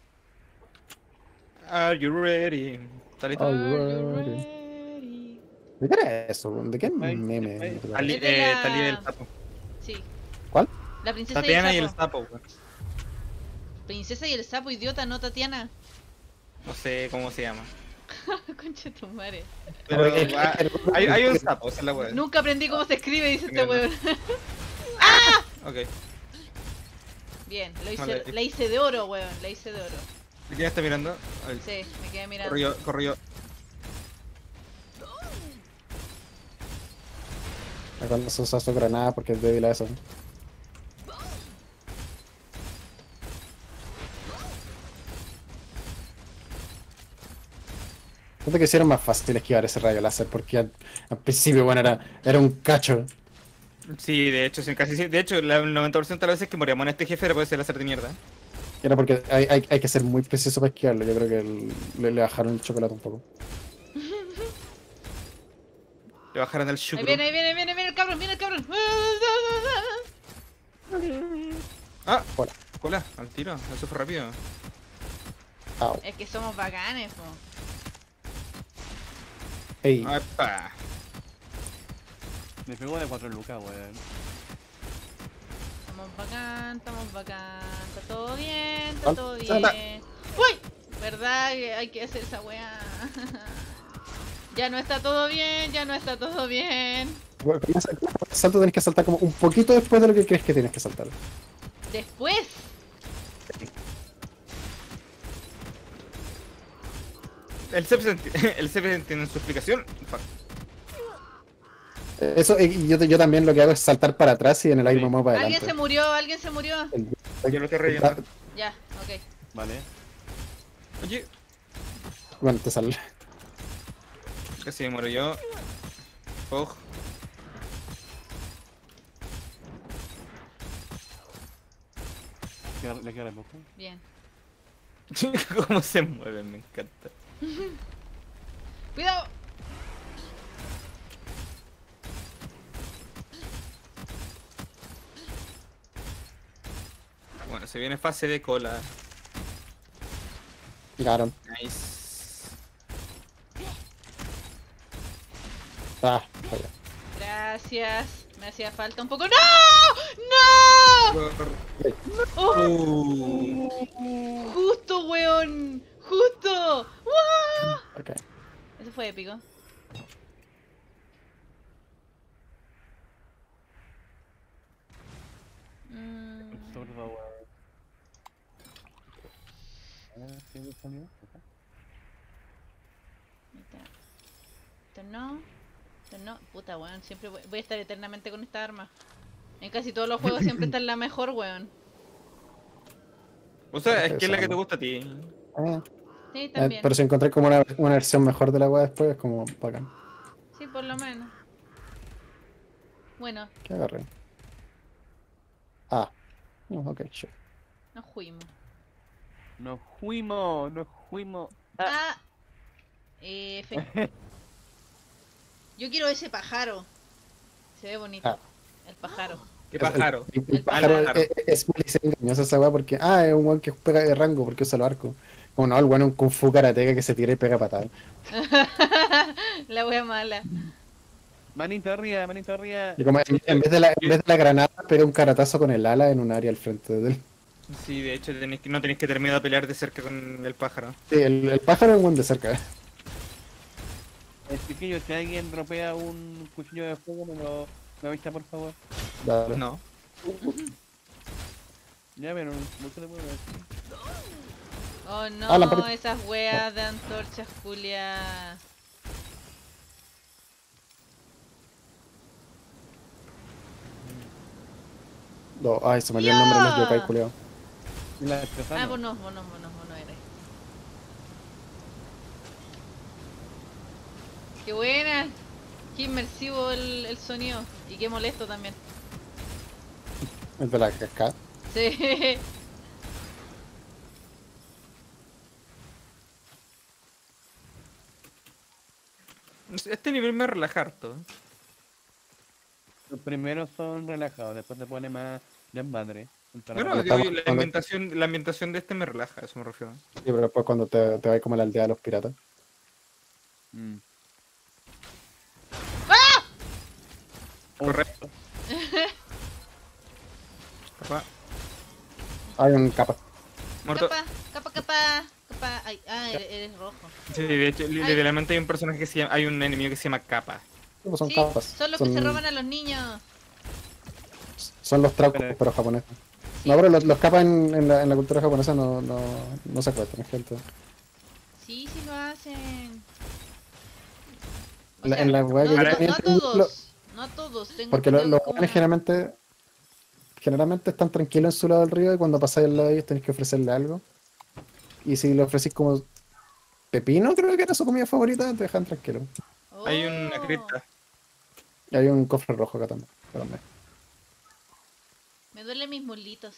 Are you ready? ¿Está listo? Are Are you ready? ready? ¿De qué era eso? ¿De qué Ay, meme? ay. Ali, Es de eh, la- Talía y el sapo. Sí. ¿Cuál? La princesa Tatiana y y el el sapo. sapo, weón. Princesa y el sapo, idiota, no Tatiana. No sé cómo se llama. Concha tu madre. Pero Oye, es- ah, es que- hay, hay un sapo, esa es la wea. Nunca aprendí cómo se escribe, dice este Mierda. weón. Ok. Bien, lo hice, Vale. la hice de oro, weón. La hice de oro. ¿Quién está mirando? Ay, Sí, me quedé mirando. corro yo, corro yo. Cuando se usa su granada porque es débil a eso. Siento que hicieron más fácil esquivar ese rayo láser porque al, al principio, bueno, era, era un cacho. Sí, de hecho, sí, casi sí. De hecho, la- el noventa por ciento de las veces que moríamos en este jefe era por ese láser de mierda. Era porque hay, hay, hay que ser muy preciso para esquivarlo. Yo creo que el- le, le bajaron el chocolate un poco. Le bajaron el Ahí chucro. viene, ahí viene, viene, viene el cabrón, viene el cabrón. Ah, Hola. cola, al tiro. Eso fue rápido. Au. Es que somos bacanes, po. Ey, Epa. Me pegó de cuatro lucas, weón. Estamos bacán, estamos bacán. Está todo bien, está Al- todo sala. bien. ¡Uy! ¿Verdad que hay que hacer esa weá? Ya no está todo bien, ya no está todo bien. bueno, con ese- con ese salto tenés que saltar como un poquito después de lo que crees que tienes que saltar. Después. El C P enti- el C P tiene su explicación. Fuck. Eso, eh, y yo, yo también lo que hago es saltar para atrás y en el aire Sí. me muevo para Alguien se adelante. murió, alguien se murió. Yo lo estoy rellenando. Ya, ok. Vale. Oye, Bueno, te sale. casi me muero yo. Pog. ¿Le- ¿Le queda poco? Bien. Cómo se mueven, me encanta. ¡Cuidado! Bueno, se viene fase de cola. Llegaron. Nice. Ah, vaya. Gracias. Me hacía falta un poco. ¡No! ¡No! ¡Oh! Uh, ¡Justo, weón! ¡Justo! ¡Wow! Ok. Eso fue épico. Mm, Absurdo, weón. A ver, ¿qué es el sonido? Acá. ahí está. Esto no. Esto no. Puta, weón. Siempre voy, voy a estar eternamente con esta arma. En casi todos los juegos siempre está en la mejor, weón. o sea, es que es la que te Eso, gusta a ti. Ah, Sí, eh, también. pero si encontré como una, una versión mejor de la weá después, es como bacán. Sí, por lo menos. Bueno, ¿Qué agarré? Ah, no, ok, sure. nos fuimos. Nos fuimos, nos fuimos. Ah. Eh, fe- Yo quiero ese pájaro. Se ve bonito. Ah. El pájaro. Qué Es- el- pájaro. El, el El pájaro pájaro. es, es muy engañosa esa weá porque, ah, es un weón que pega de rango porque usa los arcos. Como no, el weón es un kung fu karateka que se tira y pega patadas. La wea mala. Manito arriba, manito arriba. Y como en, en vez de la, en vez de la granada, pega un caratazo con el ala en un área al frente de él. Sí, de hecho tenés que, no tenés que tener miedo a pelear de cerca con el pájaro. Sí, el, el pájaro es un buen de cerca. Es pequeño, si alguien dropea un cuchillo de fuego, me lo me avisa por favor. Dale. No. Ya, pero no se le puede decir. Oh no, Ah, lamparita. esas weas de antorchas, Julia. No, ay, se me olvidó el nombre de los ¡Ya! yokai, culiao. Y la Ah, artesana. vos no, vos no, vos no, vos no eres. Qué buena. Qué inmersivo el, el sonido. Y qué molesto también. El de la cascada. Sí. Este nivel me relaja harto. Los primeros son relajados, después se pone más de madre. Bueno, Cuando digo, estamos- yo, la cuando- ambientación, la ambientación de este me relaja, a eso me refiero. Sí, pero después cuando te, te vas como a la aldea de los piratas. Mm. Correcto. Papá, Hay un capa. muerto. Capa, capa, capa, capa. Ay, ah, eres, eres rojo. Sí, de hecho, li- Ay. literalmente hay un personaje que se llama, hay un enemigo que se llama Kappa. Pues son Sí, capas. son los que se roban a los niños. Son los traucos, Pero- pero japoneses. No, pero los, los capas en, en, la, en la cultura japonesa no, no, no se acuestan, gente. Sí, sí lo hacen. La- en la weá no, que yo no, tenía no a entendido, todos. lo- No a todos. Tengo Porque lo- entendido los que como weones una- generalmente, generalmente están tranquilos en su lado del río y cuando pasáis al lado de ellos tenéis que ofrecerle algo. Y si le ofrecís como pepino, creo que era su comida favorita, te dejan tranquilo. Hay una Oh, cripta. Y hay un cofre rojo acá también. espérame. Me duelen mis mulitos.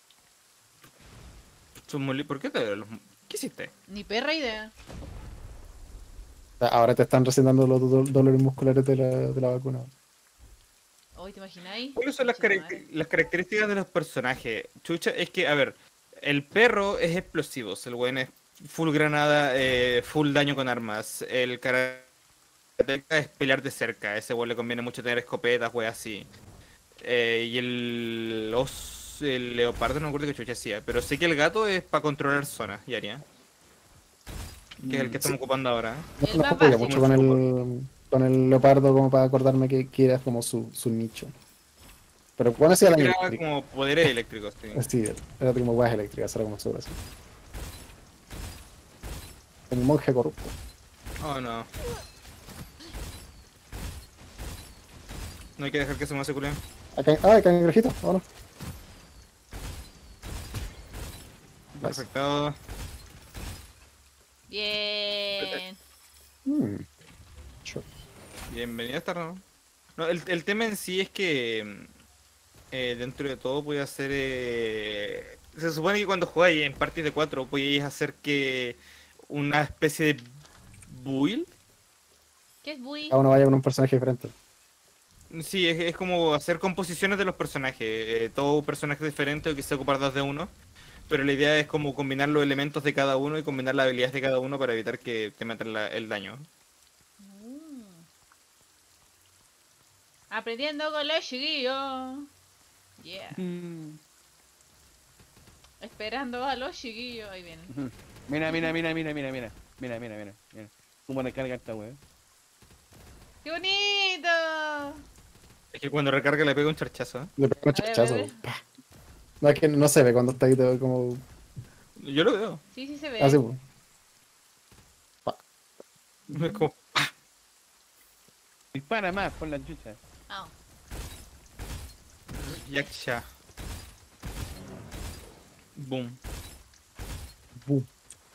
Sus moli- ¿Por qué te duelen los mu- ¿Qué hiciste? Ni perra idea. Ahora te están recetando los do- dolores musculares de la, de la vacuna. Hoy, ¿te imagináis? ¿Cuáles son las, Conche tu carac- madre. las características de los personajes? Chucha, es que, a ver, el perro es explosivo, el buen es full granada, eh, full daño con armas. El karateka es pelear de cerca, ese buen le conviene mucho tener escopetas, wey así. Eh, y el, os, el leopardo no me acuerdo qué chucha hacía, pero sé que el gato es para controlar zonas y área. Que es el que estamos ocupando ahora. No, El no más jugué básico. mucho con el, con el leopardo como para acordarme que, que era como su, su nicho. Pero bueno, hacía daño Era eléctrico. como poderes eléctricos, sí. Sí, era como huevas eléctricas, era como su brazo. Un monje corrupto. Oh no. No hay que dejar que se me hace culé. Acá, ah, cangrejito, vámonos. Nice. Perfecto. Bien. Mm, sure. Bienvenido a esta rama. No, el, el tema en sí es que mm, eh, dentro de todo voy a hacer... eh, se supone que cuando jugáis en parties de cuatro podéis hacer que una especie de build. ¿Qué es Bui? Cada uno vaya con un personaje diferente. Sí, es, es como hacer composiciones de los personajes. eh, todo personaje diferente o que se ocupar dos de uno. Pero la idea es como combinar los elementos de cada uno y combinar las habilidades de cada uno para evitar que te metan la- el daño. Mm. Aprendiendo con los chiquillos. Yeah. Mm. Esperando a los chiquillos. Ahí vienen. Ujú. Mira, mira, mira, mira, mira, mira. Mira, mira, mira, mira. ¿Cómo recarga esta wea? ¡Qué bonito! Es que cuando recarga le pega un charchazo. ¿eh? Le pego un A ver, a chachazo. ver. pa. No, es que no se ve cuando está ahí todo como. Yo lo veo. Sí, sí se ve. Así, pues. Es como, Dispara más por la chucha. Ah, yaksha. Boom. Boom.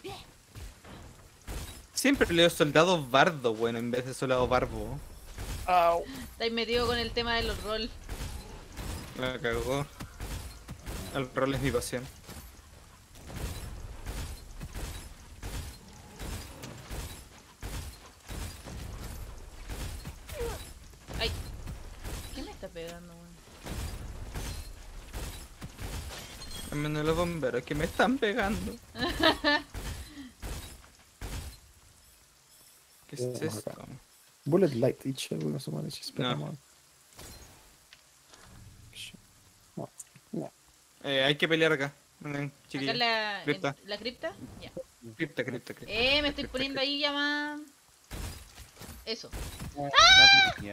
Siempre leo soldado bardo, bueno, en vez de soldado barbo. Au. estáis metido con el tema de los roles. La cagó. El rol es mi pasión. Ay. ¿Qué me está pegando, weón? Al menos los bomberos que me están pegando. ¿Qué es Vamos esto? acá. Bullet light, each one of them is No. no. No. Eh, hay que pelear acá. Vengan, Acá chiquillos. en la, Cripta. en la cripta. Ya. Cripta, cripta, cripta. Eh, me estoy poniendo ahí ya más. Eso. La policía.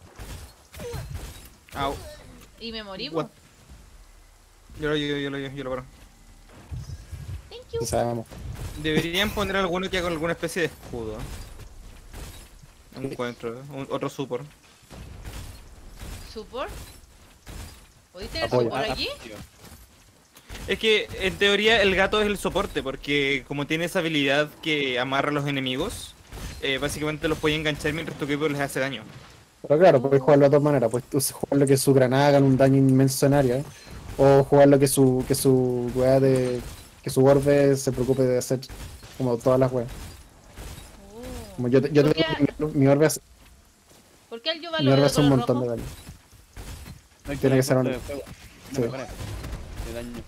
Au. Y me morí, What? po. Yo lo, yo, yo lo, yo lo paro. Thank you. Sí sabemos. Deberían poner alguno que haga alguna especie de escudo. No encuentro, ¿eh? Un- otro support. ¿Support? ¿Podéis tener Apoyo. support Ah, aquí? apoyo. Es que en teoría el gato es el soporte, porque como tiene esa habilidad que amarra a los enemigos, eh, básicamente los puede enganchar mientras tu equipo les hace daño. Pero claro, puedes jugarlo de dos maneras. Puedes tú jugarlo que su granada haga un daño inmenso en área. O jugarlo que su que su weá de. que su orbe se preocupe de hacer como todas las weas. Oh. Como yo, te- yo ¿Por tengo qué- mi, mi orbe hace, ¿Por qué al Yuva mi lo orbe veo hace un color montón rojo? de daño. No hay Tiene que ser punto un- de fuego. No sí. me parece. De daño.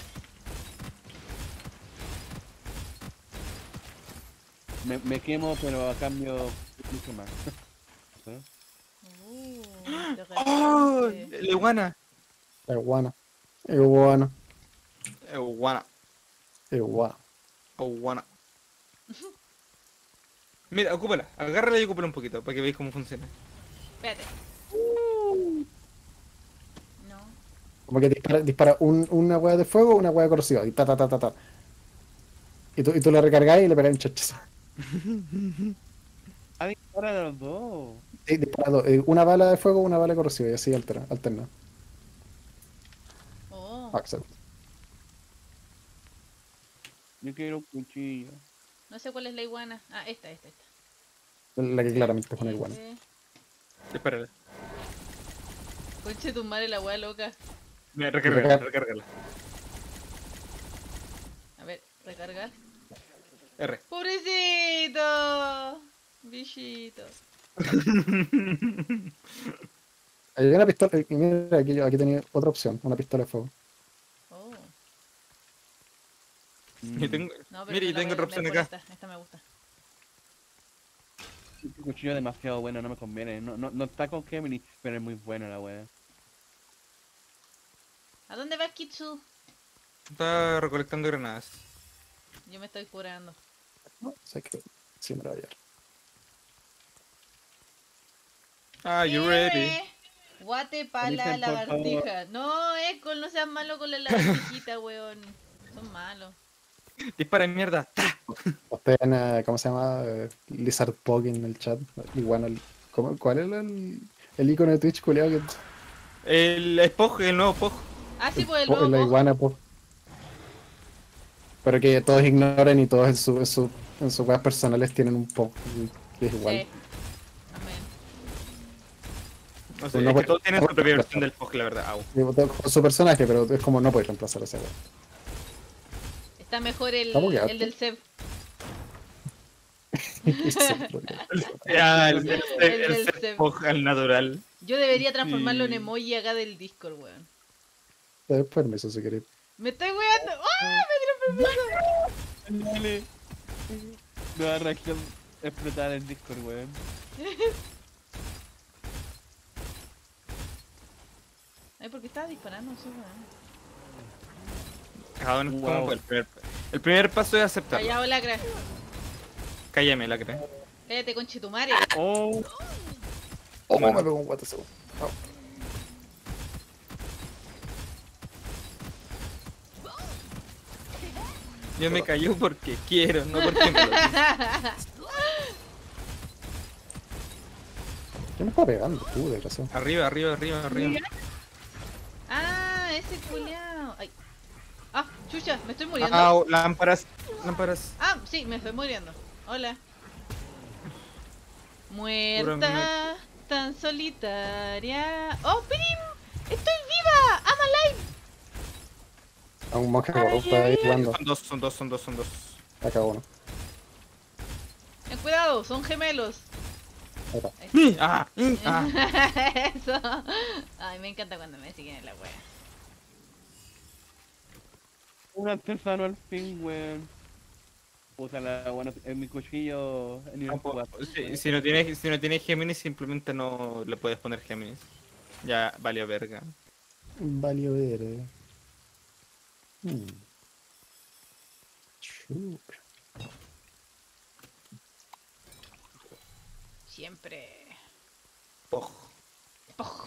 Me, me quemo, pero a cambio mucho más. ¿Eh? Oh, ¡Oh! interesante. La iguana. Iguana. Iguana. Iguana. Iguana. Iguana. Mira, ocúpala. Agárrala y ocúpala un poquito para que veáis cómo funciona. Espérate. No. Como que dispara, dispara un, una hueá de fuego, una hueá corrosiva. Y ta ta ta ta ta. Y tú, y tú la recargáis y le pegáis un chachazo. Ah, dispara de los dos. Sí, dispara dos, eh, una bala de fuego, una bala corrosiva. Y así alterna. alterna. Oh. Axel. Yo quiero un cuchillo. No sé cuál es la iguana. Ah, esta, esta, esta. La que claramente es una iguana. Ese. Espérala. Conche tu madre, la wea loca. Mira, recárgala, Recar- recárgala. A ver, recargar. R. ¡Pobrecito! Bichito. Hay una pistola. eh, Mira, aquí, yo- aquí tenía otra opción. Una pistola de fuego. Oh. Yo tengo... No, pero Mira, me yo la tengo voy a otra opción cambiar acá. por Esta. esta me gusta. Un cuchillo demasiado bueno, no me conviene. No, no, no está con Gemini, pero es muy bueno la wea. ¿A dónde vas, Kitsu? Está recolectando granadas. Yo me estoy curando. No, sé que sí me la voy a llevar. Ah, you ready. Eh, Guate pala Dicen, por lagartija. No, Ecol, no seas malo con la lagartijita, weón. Son malos. Dispara mierda. ¡Tra! Ustedes, eh, ¿cómo se llama? Eh, Lizard Pog en el chat. Iguana. el- ¿cómo- ¿Cuál es el, el icono de Twitch, culiao? Que El Spog, el nuevo Spog. Ah, sí, pues el Po- nuevo la Pog. iguana Pog. Pero que todos ignoren y todos en su, en su, en sus weas personales tienen un Pog. Que es igual. Sí. Amén. No sé, No es que puede- todos tienen no su propia puede- versión del Spog, la verdad. Au. Digo, todo con su personaje, pero es como no puedes reemplazar a esa wea. Está mejor el, Está bugueado. el del Seb. Ya, el, el, El el, del el Seb. Spog al natural. Yo debería transformarlo en Sí. emoji acá del Discord, weón. Te doy permiso si querés. Me estoy weando. ¡Ah! ¡Me dieron permiso! Dale. Nueva reacción explotada en Discord, weón. Ay, ¿por qué estaba disparando? Sí, weón. Cada uno es como Wow. puede. el, primer, el primer paso es aceptarlo. Callao, lacra. Cállame, lacra. Cállate, conchetumare. Oh, Oh, Bueno. me pegó un guatazo. Oh. Yo me callo porque quiero, no porque me lo dice. ¿Quién me está pegando? Tú, desgraciado. Arriba, arriba, arriba, arriba. Ah, ese culiao. Ay. Ah, chucha, me estoy muriendo. Ah, lámparas, lámparas. Ah, sí, me estoy muriendo. Hola. Muerta, tan solitaria. ¡Oh, Prim! ¡Estoy viva! ¡I'm alive! A un monje corrupto ahí jugando. Son dos, son dos, son dos, son dos. Acá uno. Ten cuidado, son gemelos. Ahí está. ¡Ni! ¡Ah! ¡ni! ¡Ah! Eso. Ay, me encanta cuando me siguen en la wea. un artesano al fin, weón. Puta la bueno, en mi cuchillo en nivel No, po- cuatro. si, si no tienes, si no tienes Géminis, simplemente no le puedes poner Géminis. Ya valió verga. Valió verde. Hmm. Chup. Siempre. Poj. Poj.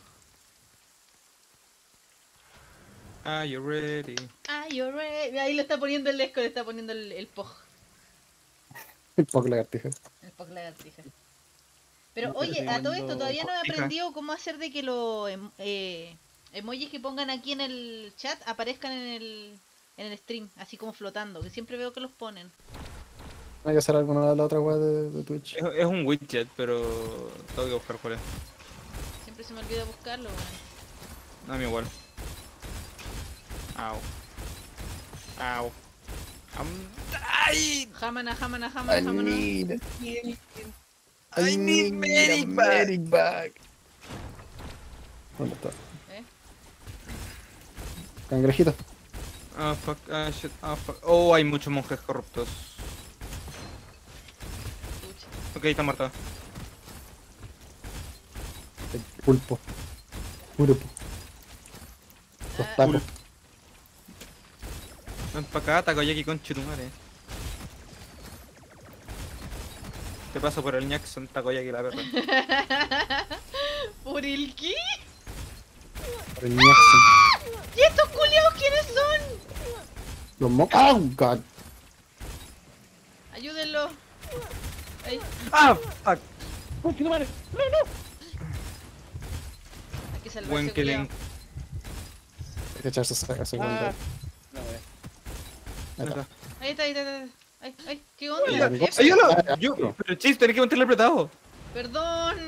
Are you ready? Ah, you're ready. Ahí lo está poniendo el Lesco, le está poniendo el, el poj. El poco lagartija. El poj lagartija. Pero Yo oye, estoy a todo esto viendo todavía no he Hija. aprendido cómo hacer de que los em- eh, emojis que pongan aquí en el chat aparezcan en el, en el stream, así como flotando, que siempre veo que los ponen. Hay que hacer alguna de la otra weá de, de Twitch. Es, es un widget, pero tengo que buscar cuál es. Siempre se me olvida buscarlo, weón. No, a mí igual. Au. Au. Am- ¡Ay! Jamana, jamana, jamana, jamana. need, I need medic bag. bag. ¿Dónde está? ¿Eh? Cangrejito. Ah, fuck, ah, shit, ah, fuck. Oh, hay muchos monjes corruptos. Pucha. Ok, está muerto. El pulpo. Pulpo. Los Ah, tacos. Ven pa' acá, Takoyaki con Chitumare. Te paso por el Jackson, Takoyaki la perra. ¿Por el qué? El Jackson. ¿Y estos culiados quiénes son? Los mo... ¡Oh, God! Ayúdenlo. Ay, ¡Ah! Fuck. ¡Concha tu madre! ¡No, no! hay que salvar Buen ese killing. culiao. Hay que echarse esa segunda. Ah. No, weón. Ahí está. Ahí está, ahí está, ahí está. Ay, ay, ¿qué onda? Mira, F, Ay, ¡Ayúdalo! Yo, pero chis, tenés que mantenerle apretado. Perdón.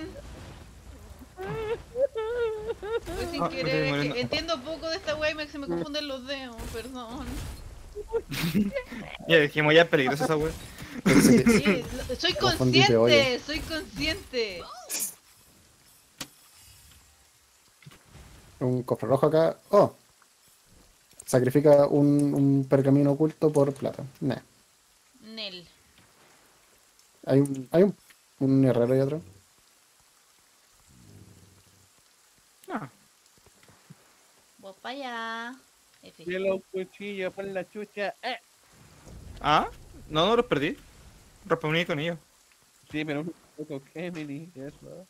Fue sin Ah, me estoy querer, es muriendo. que entiendo poco de esta wea y me- se me confunden los dedos, perdón. Ya dijimos, ya es peligrosa esa wea. Sí, sí. Sí, lo- soy Confundiste, oye. consciente, soy consciente. Un cofre rojo acá. ¡Oh! Sacrifica un, un pergamino oculto por plata. Nah. Nel. Hay un, hay un, un herrero y otro. Ah, Vos para allá. F. De los cuchillos, pon la chucha. ¡Eh! ¿Ah? No, no los perdí. Respondí con ellos. Sí, pero un poco Gemini, eso.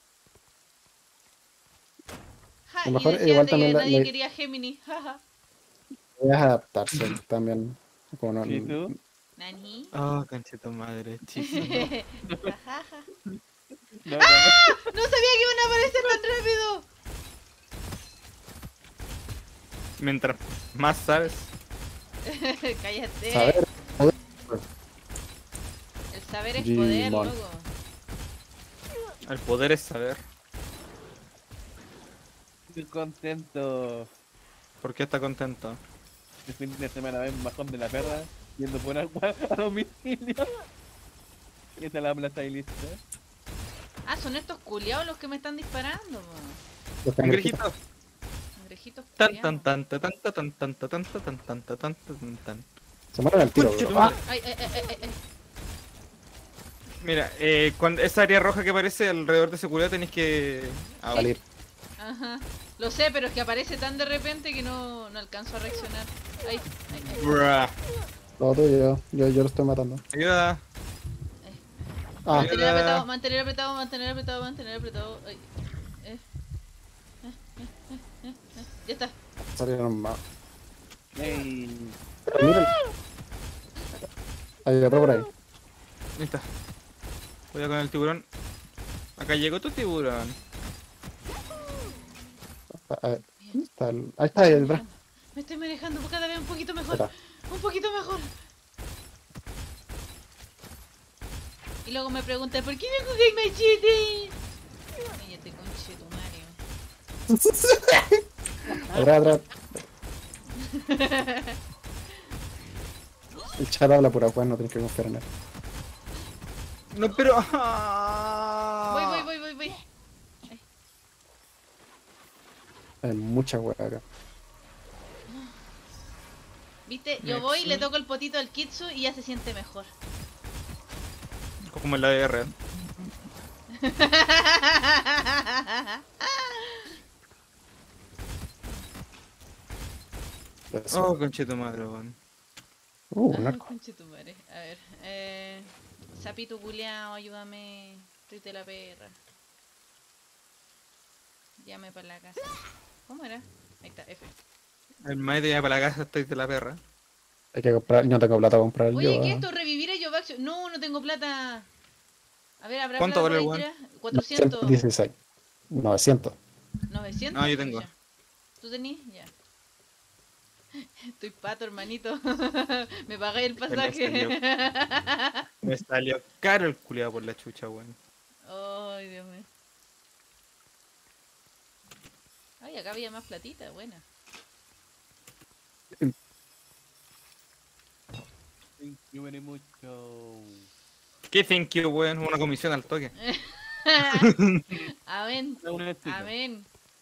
Ja, A lo y mejor decían igual de también que la- nadie la- quería Gemini. Jaja. Voy a adaptarse también. Como no, ¿Y tú? Nani. Ah, canchito madre, chis. Jajaja. No, no. No sabía que iban a aparecer tan rápido. Mientras más sabes. Cállate. saber. El saber es Gimon. poder, loco. El poder es saber. Estoy contento. ¿Por qué está contento? El fin de semana ven bajón de la perra, yendo por agua a domicilio. Y esta la plaza y lista. Ah, son estos culiados los que me están disparando, po. Los cangrejitos. Cangrejito. Cangrejitos Tan culiados. tan tan tan tan tan tan tan tan tan tan tan tan tan tan tan. Se mueren al tiro, Concha bro. tu madre. Ay, ay, ay, ay, ay. Mira, eh, cuando esa área roja que aparece alrededor de ese culiao tenéis que... Ah, Salir. Ah, Ajá. Lo sé, pero es que aparece tan de repente que no, no alcanzo a reaccionar. Ahí, ahí, ahí. Bruh. Lo tuyo, yo, yo lo estoy matando. Ayuda. Ah, Mantener Ayuda. apretado, mantener apretado, mantener apretado, mantener apretado. Ay. Eh. Eh, eh, eh, eh, eh. Ya está. salieron más. Ey, Pero miren. Hay otro por ahí. Ahí está. Cuidado con el tiburón. Acá llegó tu tiburón. Ah, ah, ¿dónde está el- Ahí está, ahí detrás. Me estoy manejando cada vez un poquito mejor. Espera. Un poquito mejor. Y luego me preguntan, ¿por qué no jugué machete? Cállate, conche tu Mario. Atrás, atrás. El chat habla pura weá, no tenés que confiar en él. No, pero. Voy, voy, voy, voy, voy. Hay mucha weá acá. ¿Viste? Yo voy, le toco el potito al Kitsu y ya se siente mejor. Como en la de Red. Eso. Oh, conchito madre, weón. Uh, un Ah, arco. conche tu madre. A ver, eh... Sapito culiao, ayúdame. Estoy de la perra. Llame para la casa. ¿Cómo era? Ahí está, F. El maestro ya para la casa, estoy de la perra. Hay que comprar, no tengo plata para comprar el Oye, yo. ¿qué ah. es esto? ¿Revivir a Yovaxio? No, no tengo plata. A ver, ¿habrá ¿Cuánto plata vale, por ahí weón? tirada? cuatrocientos. dieciséis. novecientos. ¿novecientos? No, yo tengo. Ya. ¿Tú tenés? Ya. Estoy pato, hermanito. Me pagáis el pasaje. Me salió caro el culiado por la chucha, weón. Ay, Dios mío. Ay, acá había más platita, buena. thank you very much. ¿Qué thank you, weón? Una comisión al toque. Amén. Da una chica. Amén.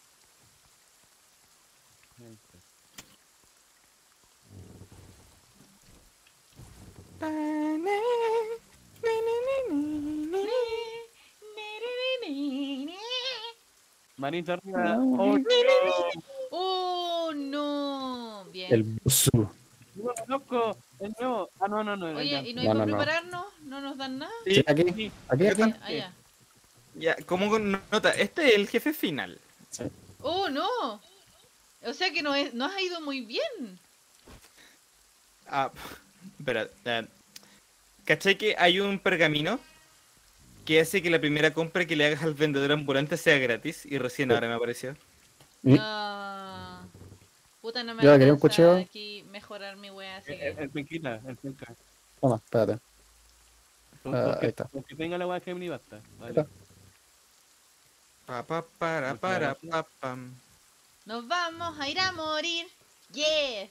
Manito arriba. Oh, Oh, no. Bien. El busu. no, loco. El nuevo. Ah, no, no, no. el Oye, ya. ¿y no hay No, para no, no. prepararnos? ¿No nos dan nada? Sí, aquí, Sí. aquí, aquí. Ah, ya. Ya, como con nota, este es el jefe final. Sí. Oh, no. O sea que no, es, no has ido muy bien. Ah, espera. eh, ¿Cachai que hay un pergamino que hace que la primera compra que le hagas al vendedor ambulante sea gratis? Y recién Sí. ahora me apareció. ¿Mm? Ah, puta, no me Yo quería un alcanza cuchillo. aquí mejorar mi wea, así El, que... el penquita, el penca. Toma, espérate. Con- Ah, con ahí que- está. con que tenga la weá Gemini basta. Vale. está. Pa, pa, para, Muchas para, gracias. pa, pam. Nos vamos a ir a morir. Yeah.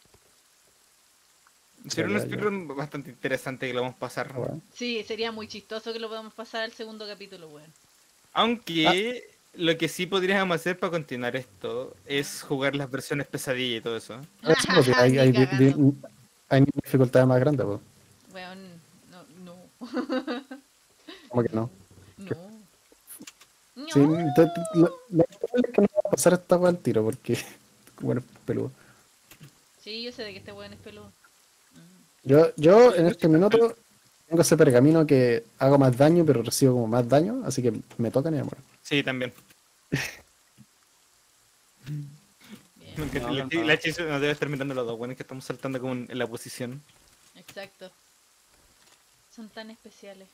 Sería un Ya, ya, ya. speedrun bastante interesante que lo vamos a pasar. Bueno. Sí, sería muy chistoso que lo podamos pasar al segundo capítulo, weón. Aunque lo que sí podríamos hacer para continuar esto es jugar las versiones pesadilla y todo eso. Ah, sí, pues, hay, Ni hay, di- cagando. di- hay dificultades más grandes, pues. Weón, no, no. ¿Cómo que no? No. No. Sí, te- te- lo, lo probable es que no va a pasar esta weá al tiro, porque bueno, es peludo. Sí, yo sé de que este weón es peludo. Mm. Yo, yo en este minuto tengo ese pergamino que hago más daño, pero recibo como más daño, así que me tocan y me muero. Sí, también. Bien, Me encanta. No, la, no, chi- no. la hechizo nos debe estar mirando los dos buenos que estamos saltando como en, en la posición. exacto. Son tan especiales.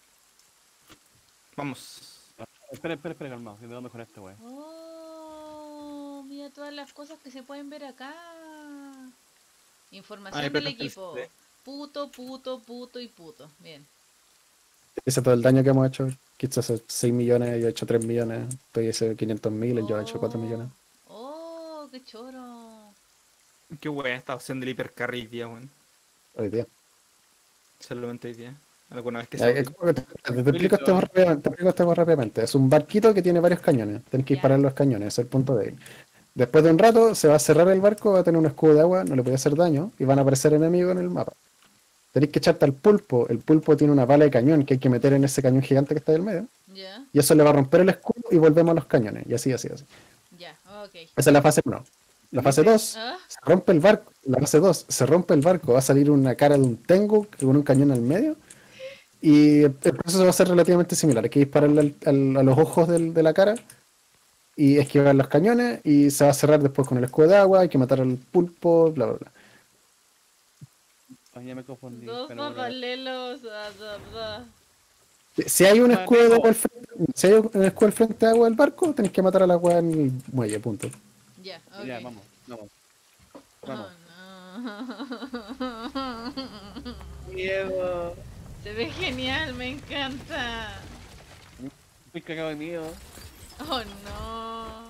Vamos. Espera, espera, espera, calmado. Que tengo que mejorar esta weá. Oh, mira todas las cosas que se pueden ver acá. Información Ay, del pero equipo. este- Puto, puto, puto y puto. Bien. Ese es todo el daño que hemos hecho. Quizás hace seis millones, yo he hecho tres millones, estoy ese quinientos mil, yo he hecho cuatro millones. Oh, qué choro. Qué wea esta opción del hipercarry hoy día, weón. Hoy día. Solamente hoy día. Alguna vez que Ya, se eh, Te, te explico este más rápidamente, te explico este más rápidamente. Es un barquito que tiene varios cañones. Tienes que Ya. disparar los cañones, es el punto débil. Después de un rato se va a cerrar el barco, va a tener un escudo de agua, no le puede hacer daño y van a aparecer enemigos en el mapa. Tenéis que echarte al pulpo. El pulpo tiene una bala de cañón que hay que meter en ese cañón gigante que está ahí en medio. Ya. Y eso le va a romper el escudo y volvemos a los cañones. Y así, así, así. Ya, ok. Esa es la fase uno. La fase dos, ¿Ah? se rompe el barco. La fase dos, se rompe el barco. Va a salir una cara de un Tengu con un cañón al medio. Y el proceso va a ser relativamente similar. Hay que dispararle al- al- a los ojos del- de la cara y esquivar los cañones. Y se va a cerrar después con el escudo de agua. Hay que matar al pulpo, bla, bla, bla. Ay, ya me confundí. Dos Pero bueno, paralelos. ah, da, da. Si hay un escudo de Mateo. agua al frente, si hay un escudo al frente de agua del barco, tenéis que matar a la agua en el muelle, punto. Ya, ok. ya, vamos, vamos. Vamos. Oh, no. Miedo. Se ve genial, me encanta. Estoy cagado de miedo. Oh no.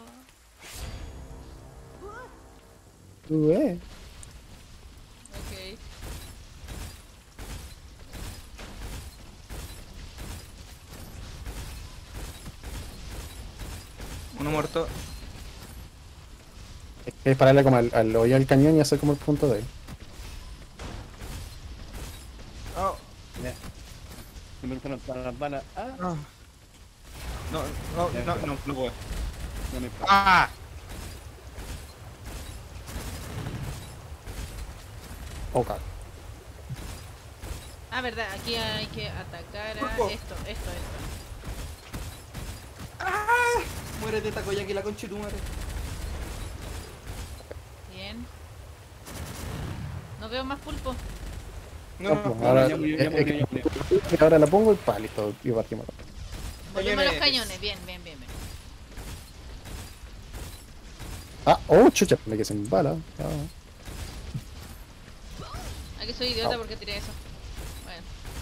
Uh, eh. Ok. Uno muerto. Hay que dispararle como al, al hoyo del cañón y hacer como el punto de él. Oh, Ya. Se me gustaron todas las balas. Ah, no. No, no, no, no, no puedo. no me pasa. ¡Ah! Oh, cabrón. Ah, verdad, aquí hay que atacar a Pulpo. esto, esto, esto. Muérete, Takoyaki, la concha de tu madre. Bien. No veo más pulpo. No, No, no, pues, ahora, ya murió, ya eh, murió, eh, ya murió. ahora la pongo y pa, listo, y partimos. Volvemos a los Cañones. cañones, bien, bien, bien, bien. Ah, oh, chucha, me quedé sin bala. Ah. Aquí soy idiota Au. porque tiré eso. Bueno,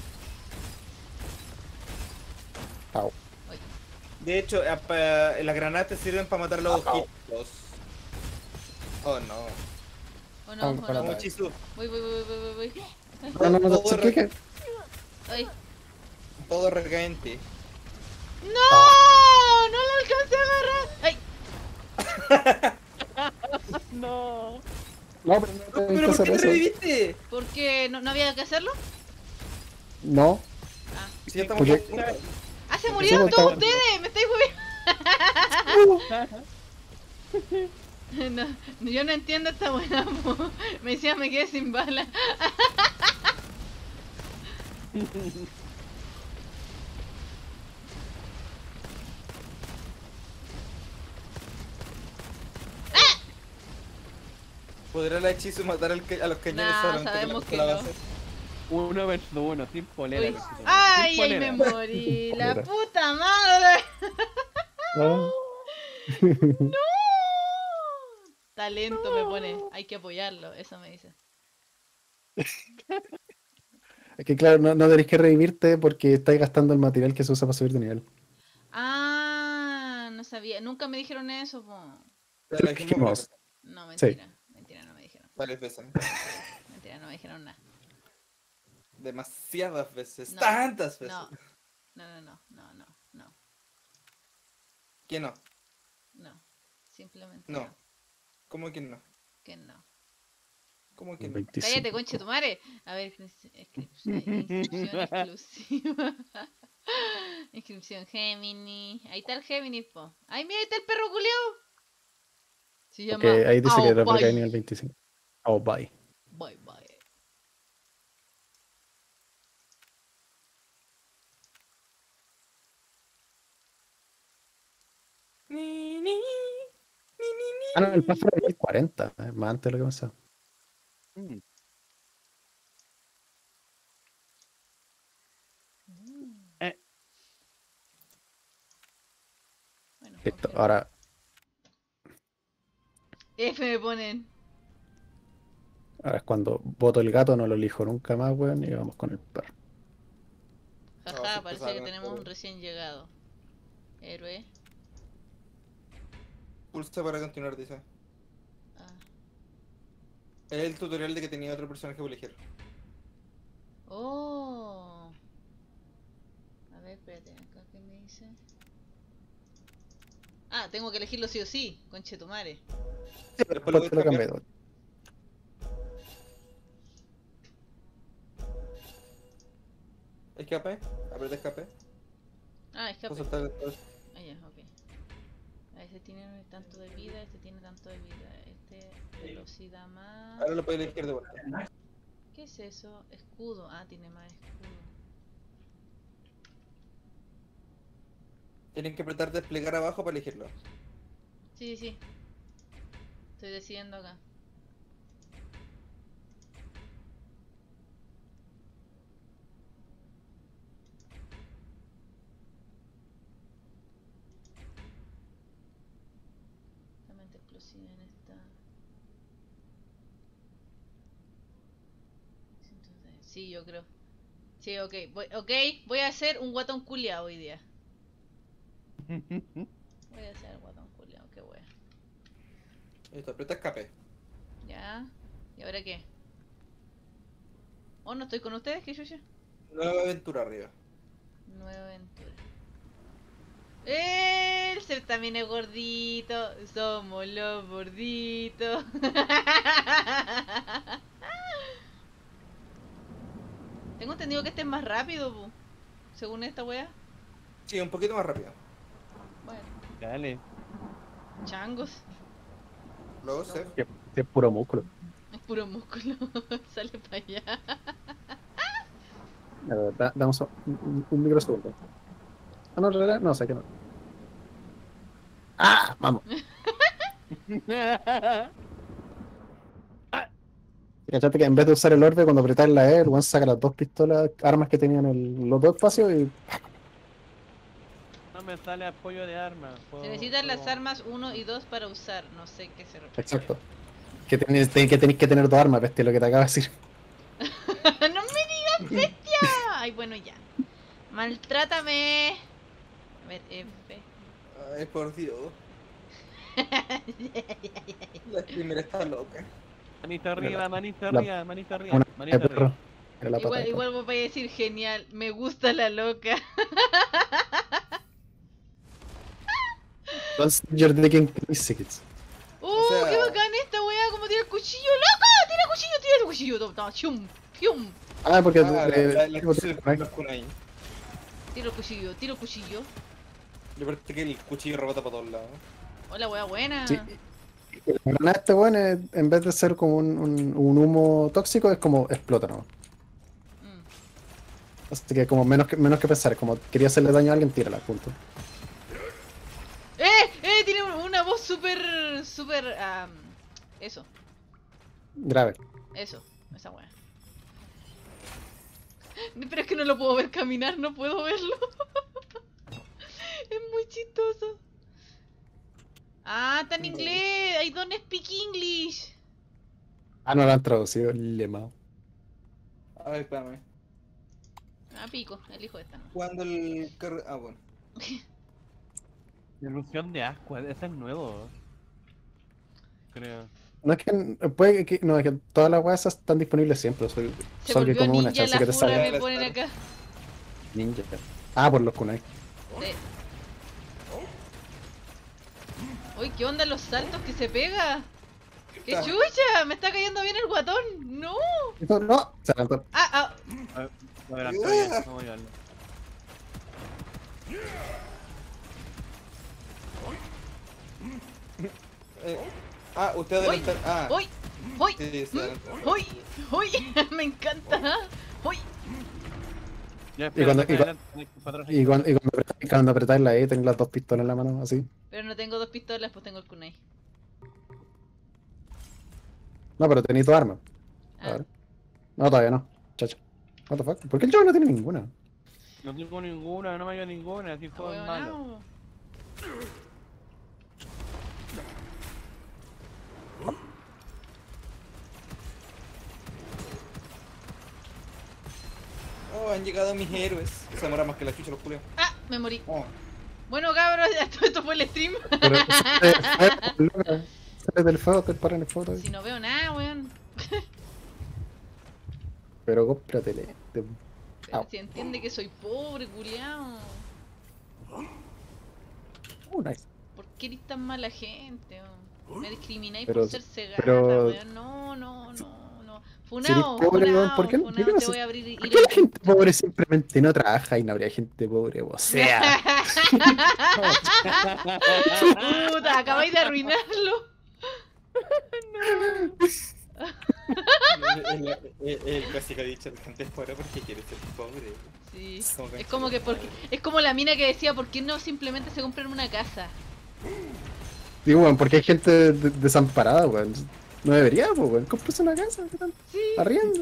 Au. voy. De hecho, eh, pa- las granadas te sirven para matar a los ojitos. Oh no. Oh no, Ah, oh para no. Como atrás. Chizu. Voy, voy, voy, voy, voy, voy. No, no, no, Todo ¿sí re- qué? Ay. Todo recae en ti. ¡No! ¡No lo alcancé a agarrar! ¡Ay! No. No, pero no te ¿Pero que por hacer qué te eso. reviviste? ¿Por qué no, no había que hacerlo? No, Ah. Si ya estamos Porque- todos juntos. ¡Ah, se Sí, murieron pues, todos estaba- ustedes! ¡Me estáis moviendo! No, yo no entiendo esta buena. mo- Me decía, me quedé sin bala. ¿Podrá la hechizo matar al ca- a los cañones Nah, solamente con la sabemos que pistola no. base? Uno versus uno, sin polera. Uy. Luisito. ¡Ay, Sin ay, me polera. morí! ¡La Mira. puta madre! Ah. ¡No! Talento me pone. Hay que apoyarlo, eso me dice. Es que claro, no, no tenés que revivirte porque estáis gastando el material que se usa para subir de nivel. Ah, no sabía. Nunca me dijeron eso, po. Te Te lo lo dijimos dijimos. No, Sí. mentira. Mentira, no me dijeron. varias veces. Mentira, no me dijeron nada. Demasiadas veces. No, Tantas veces. No. No, no, no, no, no, no. ¿Quién no? No. Simplemente No. no. ¿Cómo que no? Que no. ¿Cómo que no? veinticinco. Cállate, conche tu madre. A ver, inscri- inscripción, inscripción exclusiva. Inscripción Gemini. Ahí está el Gemini, po. Ay, mira, ahí está el perro culiao. Se llama. Que ahí dice que Ao replica Pai. de nivel veinticinco. Oh, bye. Bye, bye. Ni, ni, ni, ni, ni. Ah, no, el pájaro es nivel cuarenta, es más antes de lo que pensaba. Mm. Eh. Bueno, Listo, confirmo. ahora F me ponen. Ahora es cuando voto el gato, no lo elijo nunca más, weón, y vamos con el perro. No, Jaja, sí, parece pues, que ah, tenemos pero- un recién llegado. Héroe. Pulsa para continuar, dice. Ah. Es el tutorial de que tenía otro personaje que elegir. Oh. A ver, espérate, acá qué me dice. Ah, tengo que elegirlo sí o sí, conchetumare. Después lo Después voy te a lo cambiar. cambié. Escape. Aprieta escape. Ah, escape. Para soltar el- Ah, ya, ok. ese tiene tanto de vida, este tiene tanto de vida, este velocidad más. Ahora lo puedes elegir de vuelta. ¿Qué es eso? Escudo. Ah, tiene más escudo. Tienen que apretar desplegar abajo para elegirlo. Sí, sí. Estoy decidiendo acá. Solamente explosiva en esta. Sí, yo creo. Sí, ok. Voy, ok, voy a hacer un guatón culiao hoy día. Voy a hacer el guatón culiao, qué wea. Listo, aprieta escape. Ya. ¿Y ahora qué? Oh, no estoy con ustedes, ¿qué chucha? Nueva aventura arriba. Nueva aventura. El ser también es gordito. Somos los gorditos. Tengo entendido que este es más rápido, pu, según esta wea. Sí, un poquito más rápido. Bueno, Dale. changos. Luego se. Que que es puro músculo. Es puro músculo. Sale para allá. A ver, da- damos un, un, un microsegundo. Ah, no, en realidad, no sé que no. ¡Ah! Vamos. Cachate que en vez de usar el orbe, cuando apretas la E, el weón saca las dos pistolas, armas que tenían el, los dos espacios y. No me sale apoyo de armas. puedo- Se necesitan las puedo- armas uno y dos para usar. No sé qué se refiere. Exacto. Que tenéis que, tenéis que tener dos armas, bestia, lo que te acabo de decir. ¡No me digas bestia! Ay, bueno, ya. Maltrátame. A ver, F. Ay, por Dios. La primera está loca. Manito arriba, manito la- arriba, manito arriba. Una Manito de perro. arriba. Era la pata Igual, de igual vos vais a decir genial. Me gusta la loca. perro. Don't see your dick in three seconds. ¡Uh, O sea- qué bacán esta weá! Como tira el cuchillo, loca. Tira el cuchillo, tira el cuchillo. Toma, toma, chum, pium. Ah, porque. Ah, la, eh, la, la, tipo, cuchilla tiene- con los kunai. Tira el cuchillo, tira el cuchillo. Yo parece que el cuchillo rebota para todos lados. Hola, weá buena. Sí. La granada de este weón, es, en vez de ser como un, un, un humo tóxico, es como explota, ¿no? Mm. Así que como menos que, menos que pensar, es como quería hacerle daño a alguien, tírala, punto. ¡Eh! ¡Eh! Tiene una voz súper. súper. am, eso, Grave. eso, esa weá. Pero es que no lo puedo ver caminar, no puedo verlo. Es muy chistoso. Ah, está en inglés. I don't speak English. Ah, no lo han traducido, lema. A ver, espérame. Ah, pico, elijo esta. ¿No? Cuando el carro. Ah, bueno. Ilusión de asco, ese es nuevo. Creo. No es que puede que no, es que todas las weas están disponibles siempre, soy, Se solo que volvió como una ninja chance la que te furra, salga me ponen acá. ninja. Ah, por los kunai. Sí. Uy, ¿qué onda los saltos que se pega? ¡Qué Está. chucha! Me está cayendo bien el guatón. ¡No! No, no, se adelantó. Ah, ah. A ver, me adelanto ya, vamos a llevarlo. Eh, ah, usted Uy, adelantar. Ah, ¡Uy! ¡Uy! sí, se adelantó. ¡Uy! ¡Uy! Me encanta. ¡Uy! Ya, Y cuando- espérate, y adelante, para atrás. Y cuando, y cuando, apretáis- cuando apretáis la E, tenéis las dos pistolas en la mano, así. Pero no tengo dos pistolas, pues tengo el kunai. No, pero tenéis dos armas. A Ah, ver. No, todavía no. Chacho. What the fuck? ¿Por qué el Joe no tiene ninguna? No tengo ninguna, no me dio ninguna, así ah, juego es malo. huevonao. Oh, han llegado mis héroes. Se demora más que la chucha los culios. Ah, me morí. Oh. Bueno, cabros, esto, esto fue el stream. Pero sale del fuego, loca. Sale del fuego, te paran el fuego. Si no veo nada, weón. Pero cómpratele. Te- Pero Au. si entiende que soy pobre, culiao. Uh, nice. ¿Por qué eres tan mala gente? weón? Me discrimináis Pero- por ser cegada, pero- weón. No, no, no, no. Funao, pobre, weón, funao, ¿por qué no- por qué funao, no te se- voy a abrir ¿Por ir qué la gente pobre simplemente no trabaja y no habría gente pobre? O sea, Puta, acabáis de arruinarlo. El, el- el- el clásico dicho, la gente es pobre porque quiere ser pobre. Sí. Como que- Es como que porque, es como la mina que decía, ¿por qué no simplemente se compran una casa? digo, weón, porque hay gente de- desamparada, weón. No debería, pues, weón. Cómprese una casa, ¿qué tal? Sí. Arriendo.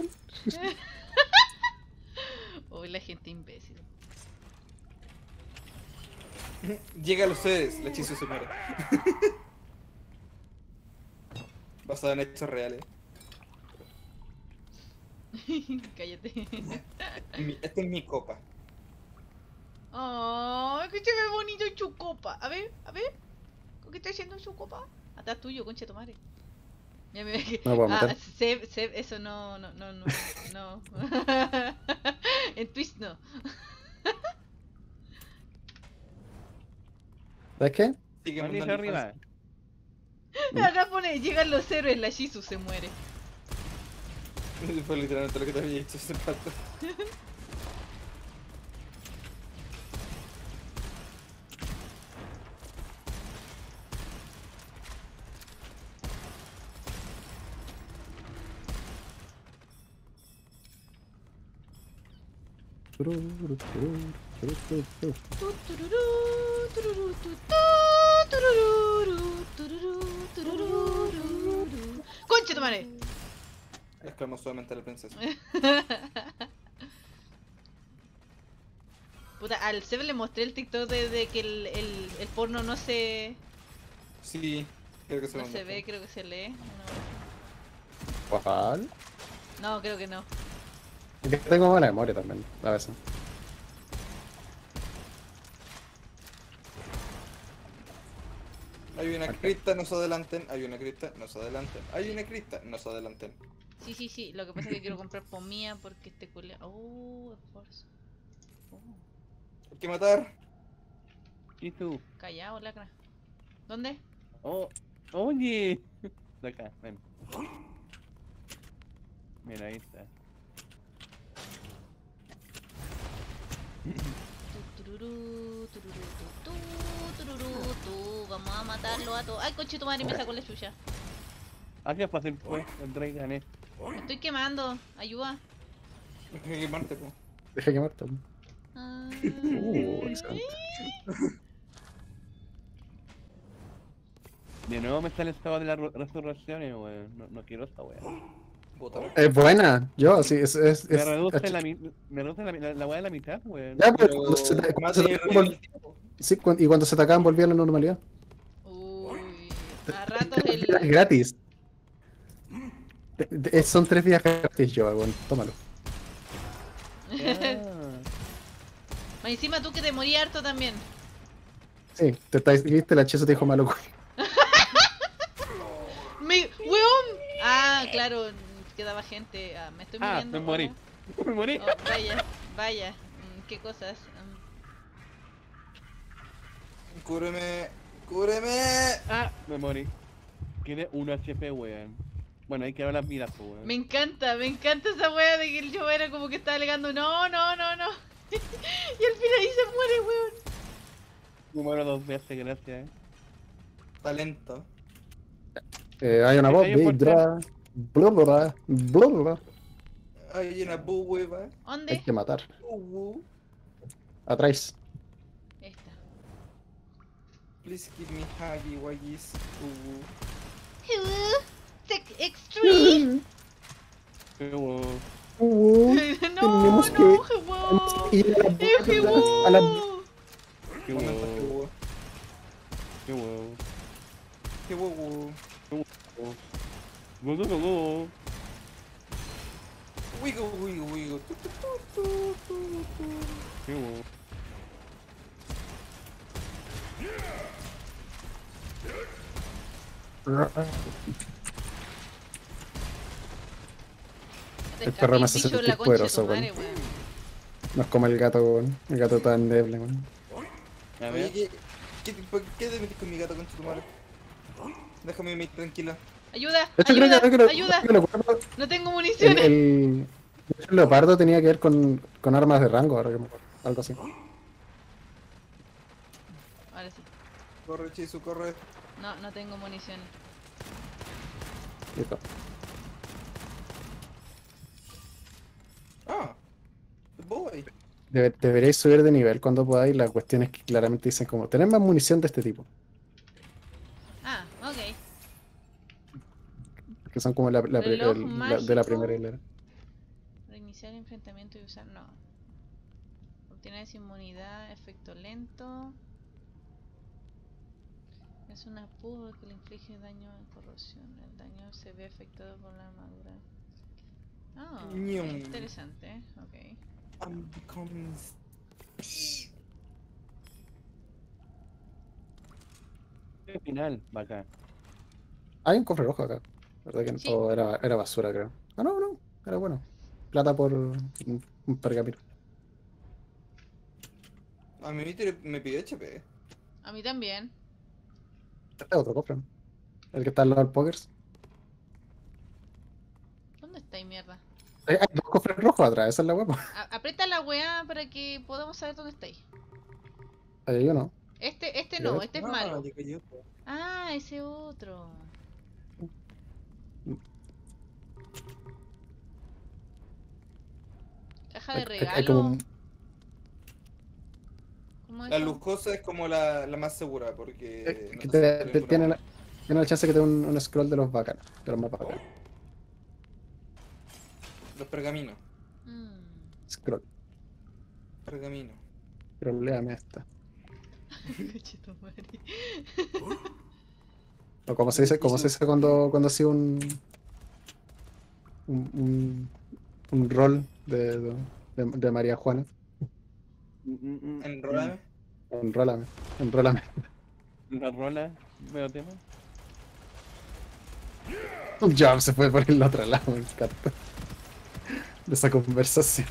Uy, la gente imbécil. Llega a los seres, la hechizo se muere. Basado en hechos reales. Cállate. Mi- Esta es mi copa. Oh, que se ve bonito su copa. A ver, a ver. ¿Con qué está haciendo su copa? Atrás tuyo, concha tu madre. Ya me ve que. No puedo Ah, meter. Seb, Seb, eso no, no, no, no. no. En Twist no. ¿Sabes qué? Sigue Vale, mandando arriba. Acá pone, llegan los héroes, la Shizu se muere. fans. Fue literalmente lo que te había dicho hace rato. Tu, tururú, tururú, tu, tu, tururú, tururú, tururú. ¡Concha tu madre! Exclamó suavemente la princesa. Puta, al Seb le mostré el TikTok de, de que el, el, el porno no se. Sí, creo que se No lo se mostró. ve, creo que se lee. ¿Cuál? No, no creo que no. Es que tengo mala memoria también, a veces. Hay una cripta, no se adelanten. Hay una cripta, no se adelanten. Hay una cripta, no se adelanten. Sí, sí, sí. Lo que pasa es que quiero comprar pomía porque este culé. Oh, esfuerzo. Oh, Hay que matar. ¿Y tú? callado, lacra. ¿Dónde? Oh, oye. De acá, ven. Mira, ahí está. Tu, tururú, tururú, tu, tu, tururú, tu. Vamos a matarlo a todos. Ay, coche tu madre, me sacó la chucha. Ah, qué fácil fue. El Drake gané. Me estoy quemando. Ayuda. Hay que quemarte, po. Deja que muerto. Ah. Uh, excelente. De nuevo me sale el sábado de las ru- resurrecciones, weón. No, no quiero esta weón. Puta. Es buena, yo, sí, es. es, Me es- reduce es- la, mi- me reduce la, la, la weá de la mitad, weón. Ya, pero Pero cuando se te, cuando más se de te acaban revive vol- el tiempo. sí, cu- y cuando se te acaban volviendo a la normalidad. Uy. A ratos Es el. gratis. De- de- son tres días gratis, yo, bueno, tómalo. Ah. Más encima tú que te morí harto también. Sí, te estáis, viste, la hechizo te dijo malo. ¡Me. ¡Weón! Ah, claro, quedaba gente. Ah, me estoy Ah, muriendo. me morí. hola. Me morí. Oh, vaya, vaya. Mm, ¿Qué cosas? Mm, Cúbreme. Cúbreme. Ah, me morí. Tiene uno H P, weón. Bueno, hay que ver las vidas, pues, weón. Me encanta, me encanta esa wea de que el yo era como que estaba alegando no, no, no, no. Y al final ahí se muere, weón. Me muero dos veces, gracias, eh. Talento. Eh, hay una voz, Hay un vidra, bla bla bla, bla bla bla. Hay una bu hueva. Hay ¿Dónde? que matar. Uh, Atrás. Esta. please give me huggy wuggies. Uh. Tech Extreme. Qué weón. Uh, No, tenemos no, que- Jewo. tenemos que ir a la Eh, Jewo. a la- Qué Momento weón. que hubo. Qué weón. Que hubo. Go, go, go, go. Wiggle, wiggle, wiggle. Tu, tu, tu, tu, tu, tu. Qué weón. Te El perro me escapé, hace bicho, sentir la concha de tu poderoso, madre, weón. weón. No es como el gato, weón. El gato tan deble, weón. A Oye, ver. ¿qué, qué, por qué te metís con mi gato con tu madre? Déjame vivir tranquila. Ayuda, De hecho, ayuda, creo que, creo, ayuda. creo que lo acuerdo, No tengo el, municiones. el, el leopardo tenía que ver con, con armas de rango, ahora que me acuerdo. Algo así. Ahora sí. Corre, Chisu, corre. No, no tengo municiones. Listo. Ah, the boy. Debe- deberéis subir de nivel cuando podáis. La cuestión es que claramente dicen como, tener más munición de este tipo. Ah, ok. Que son como la, la pri- Reloj el- la- de la mágico. primera hilera. Reiniciar enfrentamiento y usar. No. Obtienes inmunidad, efecto lento. Es una púa que le inflige daño en corrosión. El daño se ve afectado por la armadura. Ah, Ñum. interesante. ¿Eh? Ok. I'm becoming... El final, bacán. Hay un cofre rojo acá. ¿Verdad que Sí. o era, era basura, creo? Ah, no, no. Era bueno. Plata por un, un pergamino. A mí me me pidió H P. A mí también. Este es otro cofre, ¿no? El que está al lado del pokers. ¿Dónde está ahí, mierda? Hay, hay dos cofres rojos atrás, esa es la guapa. A- aprieta la weá para que podamos saber dónde está ahí. Ahí hay uno. Este, este Quiero no, ver. este es Ah, malo. ya cayó otro. Ah, ese otro. Caja de Hay, hay- regalo. hay como un- ¿Cómo es La eso? lujosa es como la, la más segura porque... eh, no que te te- sale te- ninguna tiene, buena. la, tiene la chance que te dé un, un scroll de los bacanos, de los más bacanos. Los pergaminos. Mm. Scroll. Pergamino. Scrolléame esta. Conchetumare. O como se dice, como se dice cuando, cuando hacía un, un, un, un rol de, de, de María Juana. Mm, mm, mm. Enrólame. Enrólame, enrólame. La rola, veo tema. Ya se fue por el otro lado, me encanta. De esa conversación.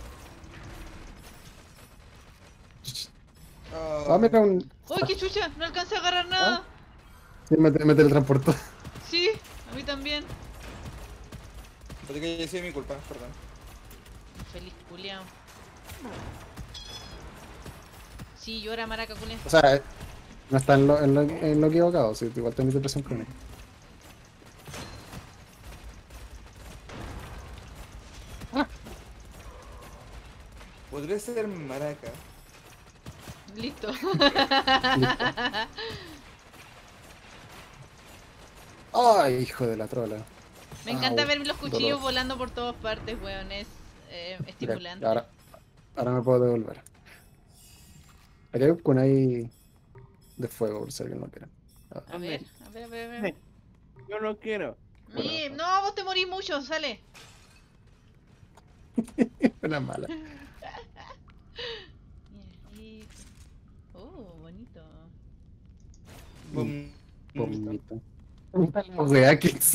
Ah, mira un. ¡Uy, qué chucha! No alcancé a agarrar nada. Sí, me, me teletransportó. Sí, a mí también. Porque que haya sido mi culpa, perdón. Feliz culiao. Sí, llora maraca culiao. O sea, eh, no está en lo, en lo, en lo equivocado, sí, igual tengo depresión crónica. Podría ser maraca. Listo. Ay, hijo de la trola. Me encanta Au, ver los cuchillos dolor. volando por todas partes, weón. Es eh, Mira, estimulante. ahora, ahora me puedo devolver. Aquí hay un kunai de fuego, por si alguien lo quiere. Ah, A ver, a ver, a ver, a ver. Yo no quiero. Mi- No, vos te morís mucho, sale. una mala. Mira, y... Oh, bonito. Bom- Vomito. Wea, ¿qué es?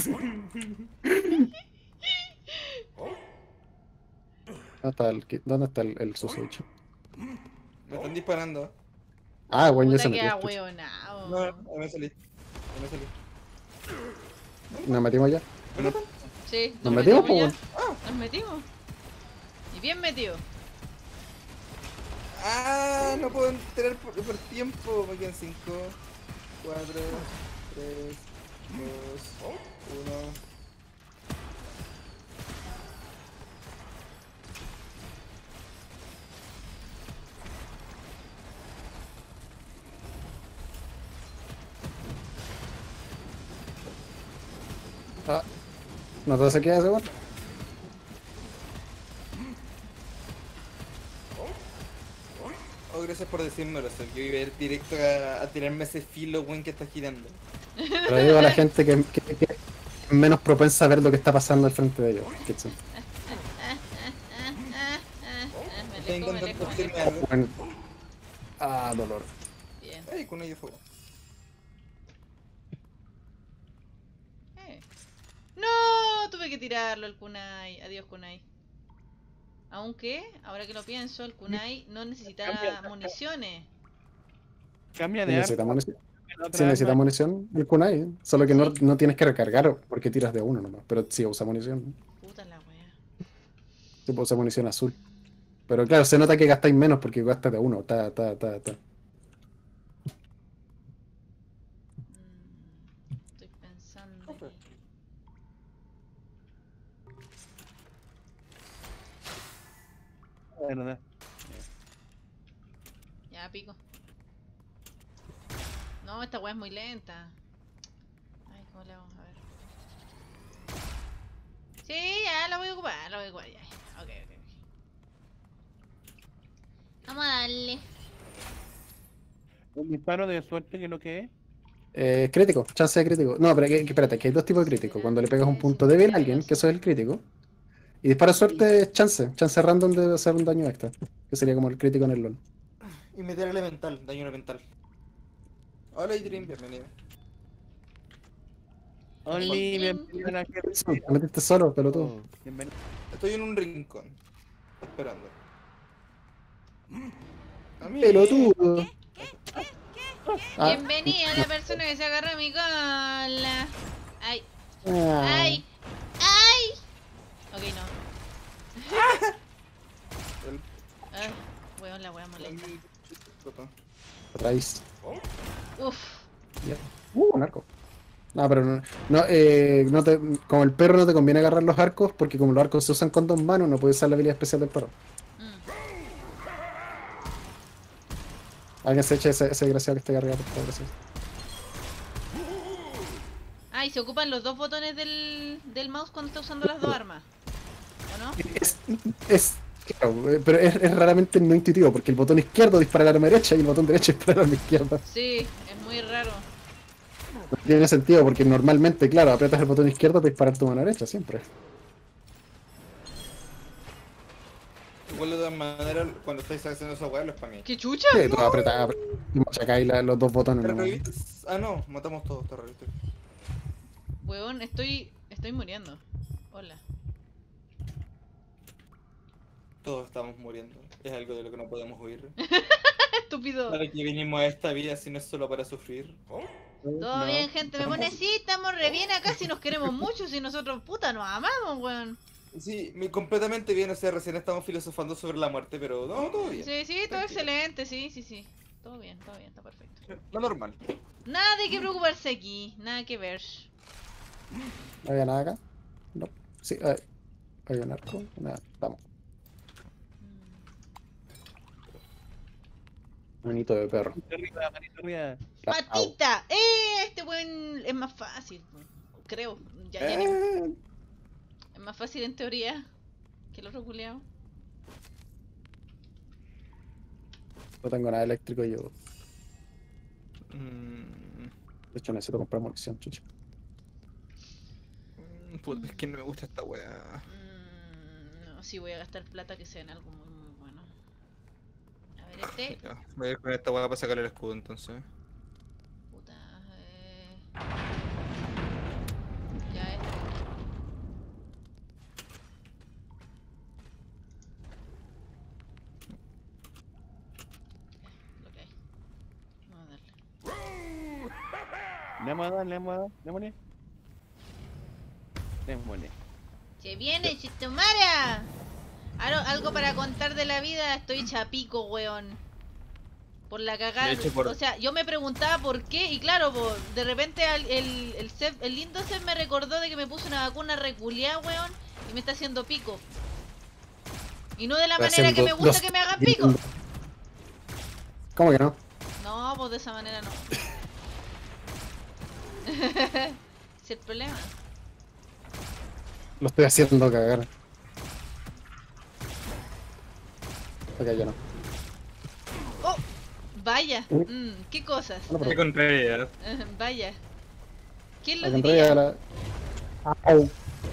¿Dónde está el, ki- ¿dónde está el, el susodicho? Me están disparando. Ah, bueno, ya Puta se que metió. ahueonao. No, no me salí. No me salí. Nos metimos ya. Bueno, Sí, Nos metimos, pues, ya. Nos metimos. Y bien metido. ah, no puedo entrar por, por tiempo. Me quedan cinco, cuatro, tres, dos, uno. Ah, ¿no te se queda ese weón? Oh, gracias por decírmelo, so, yo iba a ir directo a, a tirarme ese filo, weón, que está girando. Pero digo a la gente que, que, que es menos propensa a ver lo que está pasando al frente de ellos. Kitsu. Me Estoy alejo, me intentando alejo, me decirme alejo. algo. Bueno. Ah, dolor. Bien. Ay, con ello fuego. Eh. No, tuve que tirarlo el kunai. Adiós kunai. Aunque, ahora que lo pienso, el kunai no necesitaba Cambia- municiones. Cambia de arma. Necesitamos munición. Si necesitas munición, el kunai. Solo que no, no tienes que recargar porque tiras de uno nomás. Pero sí usa munición. Puta la wea. Sí usa munición azul. Pero claro, se nota que gastáis menos porque gastas de uno. Ta, ta, ta, ta. Mm, estoy pensando. que- verdad. Ya, pico. No, esta weá es muy lenta. Ay, ¿cómo le vamos a ver? Sí, ya la voy a ocupar, la voy a ocupar ya. Ok, ok, ok. Vamos a darle. Un disparo de suerte que es lo que es. Eh, crítico, chance de crítico. No, pero que, que- espérate, que hay dos tipos de crítico. Cuando le pegas un punto débil a alguien, que eso es el crítico. Y dispara suerte es chance. Chance random de hacer un daño extra. Que sería como el crítico en el LoL. Y meter elemental, daño elemental. Hola Idrin, bienvenido. Only, Bien. bienvenido a la Sí, te metiste solo, pelotudo. Oh, bienvenido. Estoy en un rincón, esperando. A mí. Pelotudo. Ah, Bienvenida a la persona que se agarra mi cola. Ay, ah, ay, ay. Ok, no. El- Ah, weón, la wea molesta. raíz. Uf. Ya. Uh, un arco. No, pero no, no, eh, no te, como el perro no te conviene agarrar los arcos, porque como los arcos se usan con dos manos, no puedes usar la habilidad especial del perro. Mm. Alguien se eche ese, ese desgraciado que está cargado, por favor, gracias. Ah, y se ocupan los dos botones del, del mouse cuando está usando las dos armas. ¿O no? Es, es claro, eh, pero es, es raramente no intuitivo, porque el botón izquierdo dispara al arma derecha y el botón derecho dispara al arma izquierda. Sí, es muy raro. No tiene sentido, porque normalmente, claro, aprietas el botón izquierdo para disparar tu mano derecha, siempre. Igual de todas maneras, cuando estáis haciendo esa weá, lo spameáis. ¿Qué chucha? Sí, tú apretas, apretas y machacáis la- los dos botones. ¿No? Terroristas. Ah, no, matamos todos terroristas. Weón, estoy. estoy muriendo. Hola. Todos estamos muriendo. Es algo de lo que no podemos huir. Estúpido. ¿Para qué vinimos a esta vida si no es solo para sufrir? Todo No. bien, gente. Me pone, sí, estamos re bien acá si nos queremos mucho, si nosotros puta nos amamos, weón. Sí, me- completamente bien, o sea, recién estamos filosofando sobre la muerte, pero no, todo bien. Sí, sí, todo Tranquilo. excelente, sí, sí, sí. Todo bien, todo bien, está perfecto. Lo normal. Nada de que preocuparse aquí, nada que ver. ¿No había nada acá? No. Sí, hay, hay un arco. Nada, vamos. Manito de perro. Manito arriba, manito arriba. Au. ¡Patita! ¡Eh! Este weón es más fácil, creo. Ya, ya ni- Eh, Es más fácil en teoría que el otro culiao. No tengo nada eléctrico yo. mm, De hecho, necesito comprar munición, chucha. mm, puta, es que no me gusta esta weá. Mm, no, sí voy a gastar plata que sea en algo muy, muy bueno. A ver, este. Ya, voy a ir con esta weá para sacarle el escudo entonces. Puta. Eh... Ya este. Lo que hay. Vamos a darle. Le vamos a dar, le vamos a dar, démosle. Démosle. ¡Se viene, Chitomara! Algo, algo para contar de la vida, estoy chapico, weón. Por la cagada. De hecho, por- O sea, yo me preguntaba por qué, y claro, po, de repente al- el, el, Seb- el lindo Seb me recordó de que me puso una vacuna reculeada, weón, y me está haciendo pico. Y no de la Está manera que me haciendo gusta dos- que me hagan pico. ¿Cómo que no? No, pues de esa manera no. Es el problema. Lo estoy haciendo cagar. Ok, ya no. ¡Oh! Vaya. Uh. Mm, ¿qué cosas? Bueno, Qué pero contrariedad. Eh, Vaya. ¿Quién lo la contraria diría? de la... Au.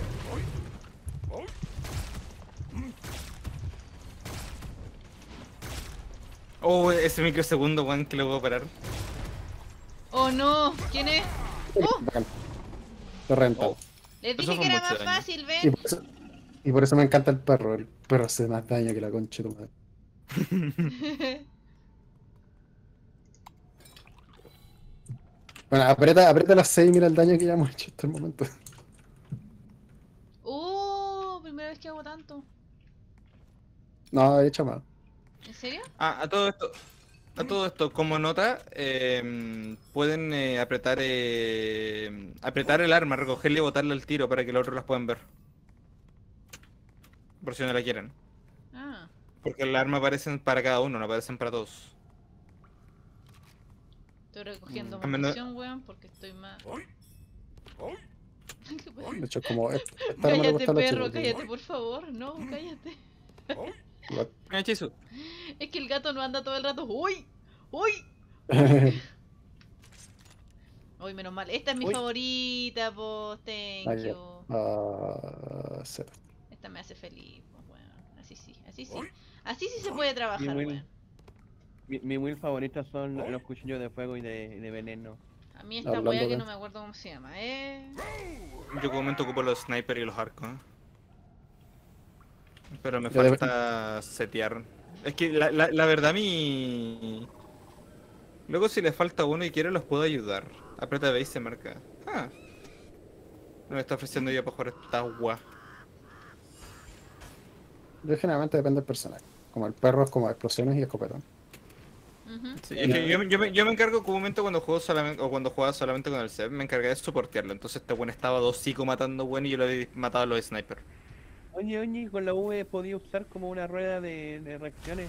Oh, ese microsegundo, weón, que lo puedo parar. Oh no, ¿quién es? ¡Oh! Bacán. Lo rentado. Oh. Les Eso dije fue que era mucho más daño. fácil, Y ven. por, eso, y por eso me encanta el perro. El perro hace más daño que la concha de tu madre. Bueno, aprieta, aprieta las seis y mira el daño que ya hemos hecho hasta el momento. ¡Oh! Primera vez que hago tanto. No, he hecho más. ¿En serio? Ah, a todo esto, a todo esto, como nota, em, pueden eh, apretar eh, apretar el arma, recogerla y botarla al tiro para que los otros las puedan ver. Por si no la quieren. Ah. Porque las armas aparecen para cada uno, no aparecen para todos. Estoy recogiendo Mm. munición, weón, porque estoy más. De hecho, como esta, esta arma le Cállate, gusta a los perro, chicos. cállate, por favor. No, cállate. What? Ah, Chisu. Es que el gato no anda todo el rato. ¡Uy! ¡Uy! Uy, menos mal. Esta es mi Uy. favorita, pues. Ah, Thank ya. you. Ah, cero. Esta me hace feliz, pues, weón. Así sí, así sí. Así sí se puede trabajar, Will. weón. Mi, mi will favoritos son los cuchillos de fuego y de, de veneno. A mí esta Hablando wea que de- no me acuerdo cómo se llama, eh. Yo comúnmente ocupo los snipers y los arcos. ¿eh? Pero me Yo de- falta setear. Es que la, la, la verdad mi... Luego si le falta uno y quiere los puedo ayudar. Aprieta B y se marca. Ah. No me está ofreciendo ya para jugar esta agua. Yo generalmente depende del personaje. Como el perro es como explosiones y escopetón. Ujú. Sí, es que yo, yo, me, yo me encargo comúnmente cuando juego solamente, o cuando jugaba solamente con el Seb, me encargué de soportearlo. Entonces este buen estaba dos psico matando buen y yo lo he matado a los snipers. Oye, oye, con la V podía usar como una rueda de, de reacciones.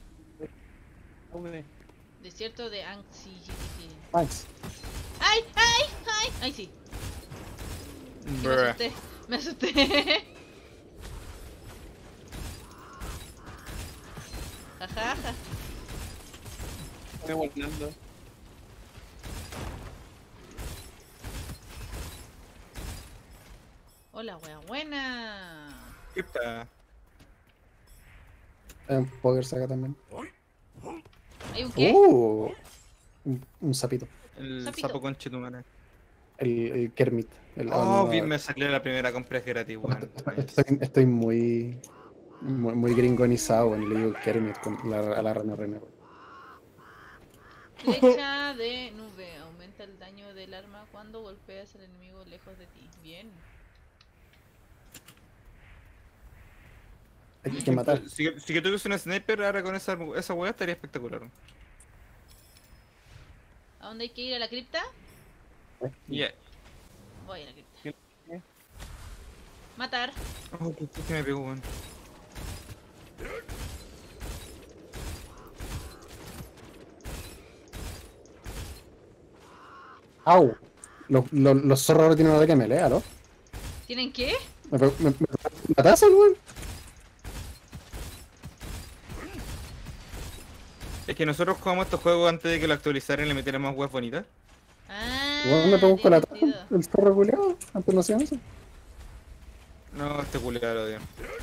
V. Desierto de Anxiety. Thanks. ¡Ay! ¡Ay! ¡Ay! ¡Ay, sí! Sí, me Bruh. asusté. Me asusté. Jajaja. Estoy volando. Hola, wea buena. ¿Qué está? Hay un poker acá también. ¿Hay un qué? Uh, un, un sapito. El Sapito. sapo con chetumare. El, el Kermit. El, Oh, no, bien, me salió la primera compra es gratis, weón. estoy, estoy muy, muy, muy gringonizado, weón, y le digo Kermit con la, a la rana rena. weón. Flecha de nube. Aumenta el daño del arma cuando golpeas al enemigo lejos de ti. Bien. Hay que matar. Si, si que tuviese una sniper ahora con esa, esa weá estaría espectacular. ¿A dónde hay que ir? ¿A la cripta? Yeah. Voy a la cripta. ¿Qué- qué? Matar. Oh, qué que me pegó, weón. ¡Au! Los, los, los zorros ahora tienen una ataque melee, ¿no? ¿Tienen qué? ¿Me, me, me, me mataste, weón? Es que nosotros jugamos estos juegos antes de que lo actualizaran y le metieran más weas bonitas. Ah, Weón, me pegó con la tiene taza. sentido. El zorro culiado. Antes no hacían eso. No, este culiado lo odio.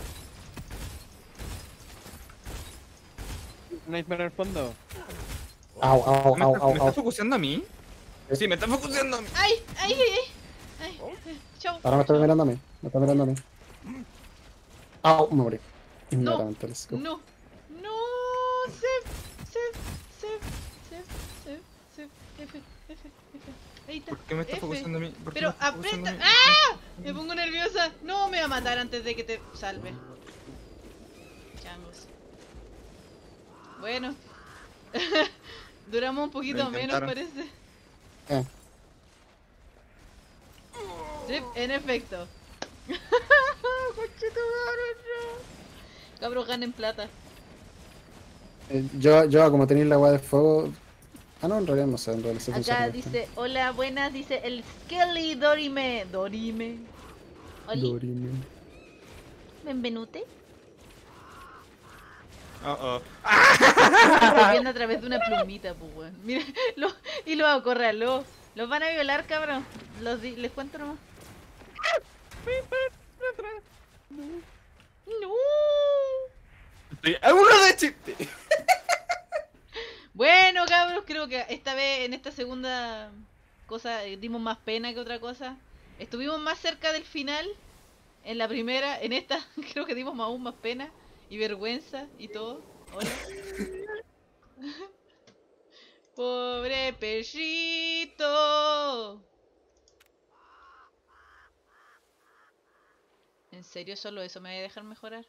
Sniper al fondo. Au, au, ¿Me, au, está, au, ¿me está au. focuseando a mí? Sí, me está focuseando a mí. ¡Ay! ¡Ay, ay, ay! ay. eh, Chau. Ahora me está mirando a mí. Me está mirando a mí. Au, me morí. Inmediatamente, let's go. No. No. Sef. Sef. Sef. Sef. Sef. Sef. F. F. F. Ahí está. ¿Por qué me está F. focuseando a mí? ¿Por qué Pero me está focuseando aprieta. a mí? ¡Ah! Me pongo nerviosa. No, me va a matar antes de que te salve. Changos. Bueno. Duramos un poquito Lo menos, intentaron. parece. Eh, Sí, en efecto. Conchetumare, no. Cabros, ganen plata. eh, yo, yo, como tenéis la agua de fuego. Ah, no, en realidad no sé. En realidad sí funciona Acá esto. dice, hola, buenas, dice el Skelly Dorime. Dorime. Oli, Dorime. benvenute. Oh, oh. Estoy viendo a través de una plumita, pues, weón. Mira, lo, y lo acorraló. Los van a violar, cabrón. Los di- les cuento nomás. No. Estoy a uno de chiste. Bueno, cabros, creo que esta vez, en esta segunda cosa, eh, dimos más pena que otra cosa. Estuvimos más cerca del final. En la primera, en esta, creo que dimos aún más pena y vergüenza y todo. Hola. Pobre perrito. ¿En serio solo eso me va a dejar mejorar?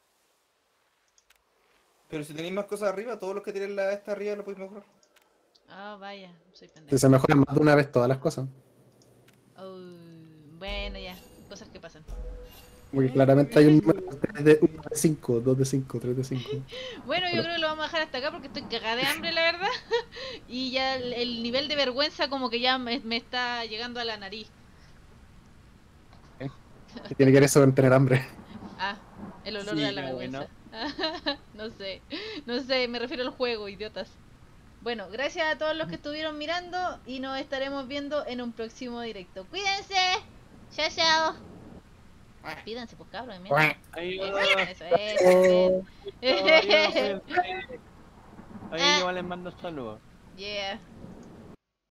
Pero si tenéis más cosas arriba, todos los que tienen la esta arriba lo podéis mejorar. Ah, vaya, soy Si pendejo. se mejoran más de una vez todas las cosas. Oh, bueno, ya, cosas que pasan. Porque claramente hay un número de uno de cinco, dos de cinco, tres de cinco. Bueno, yo creo que lo vamos a dejar hasta acá porque estoy cagada de hambre, la verdad. Y ya el, el nivel de vergüenza como que ya me, me está llegando a la nariz. Y tiene que ver eso con tener hambre. Ah, el olor Sí, de la qué vergüenza. No sé, no sé, me refiero al juego, idiotas. Bueno, gracias a todos los que estuvieron mirando y nos estaremos viendo en un próximo directo. ¡Cuídense! ¡Chao, chao! Pídanse, pues cabros, de mierda. Adiós. Eso, eso, eso, bien. Adiós. Ahí igual les mando saludos. Yeah.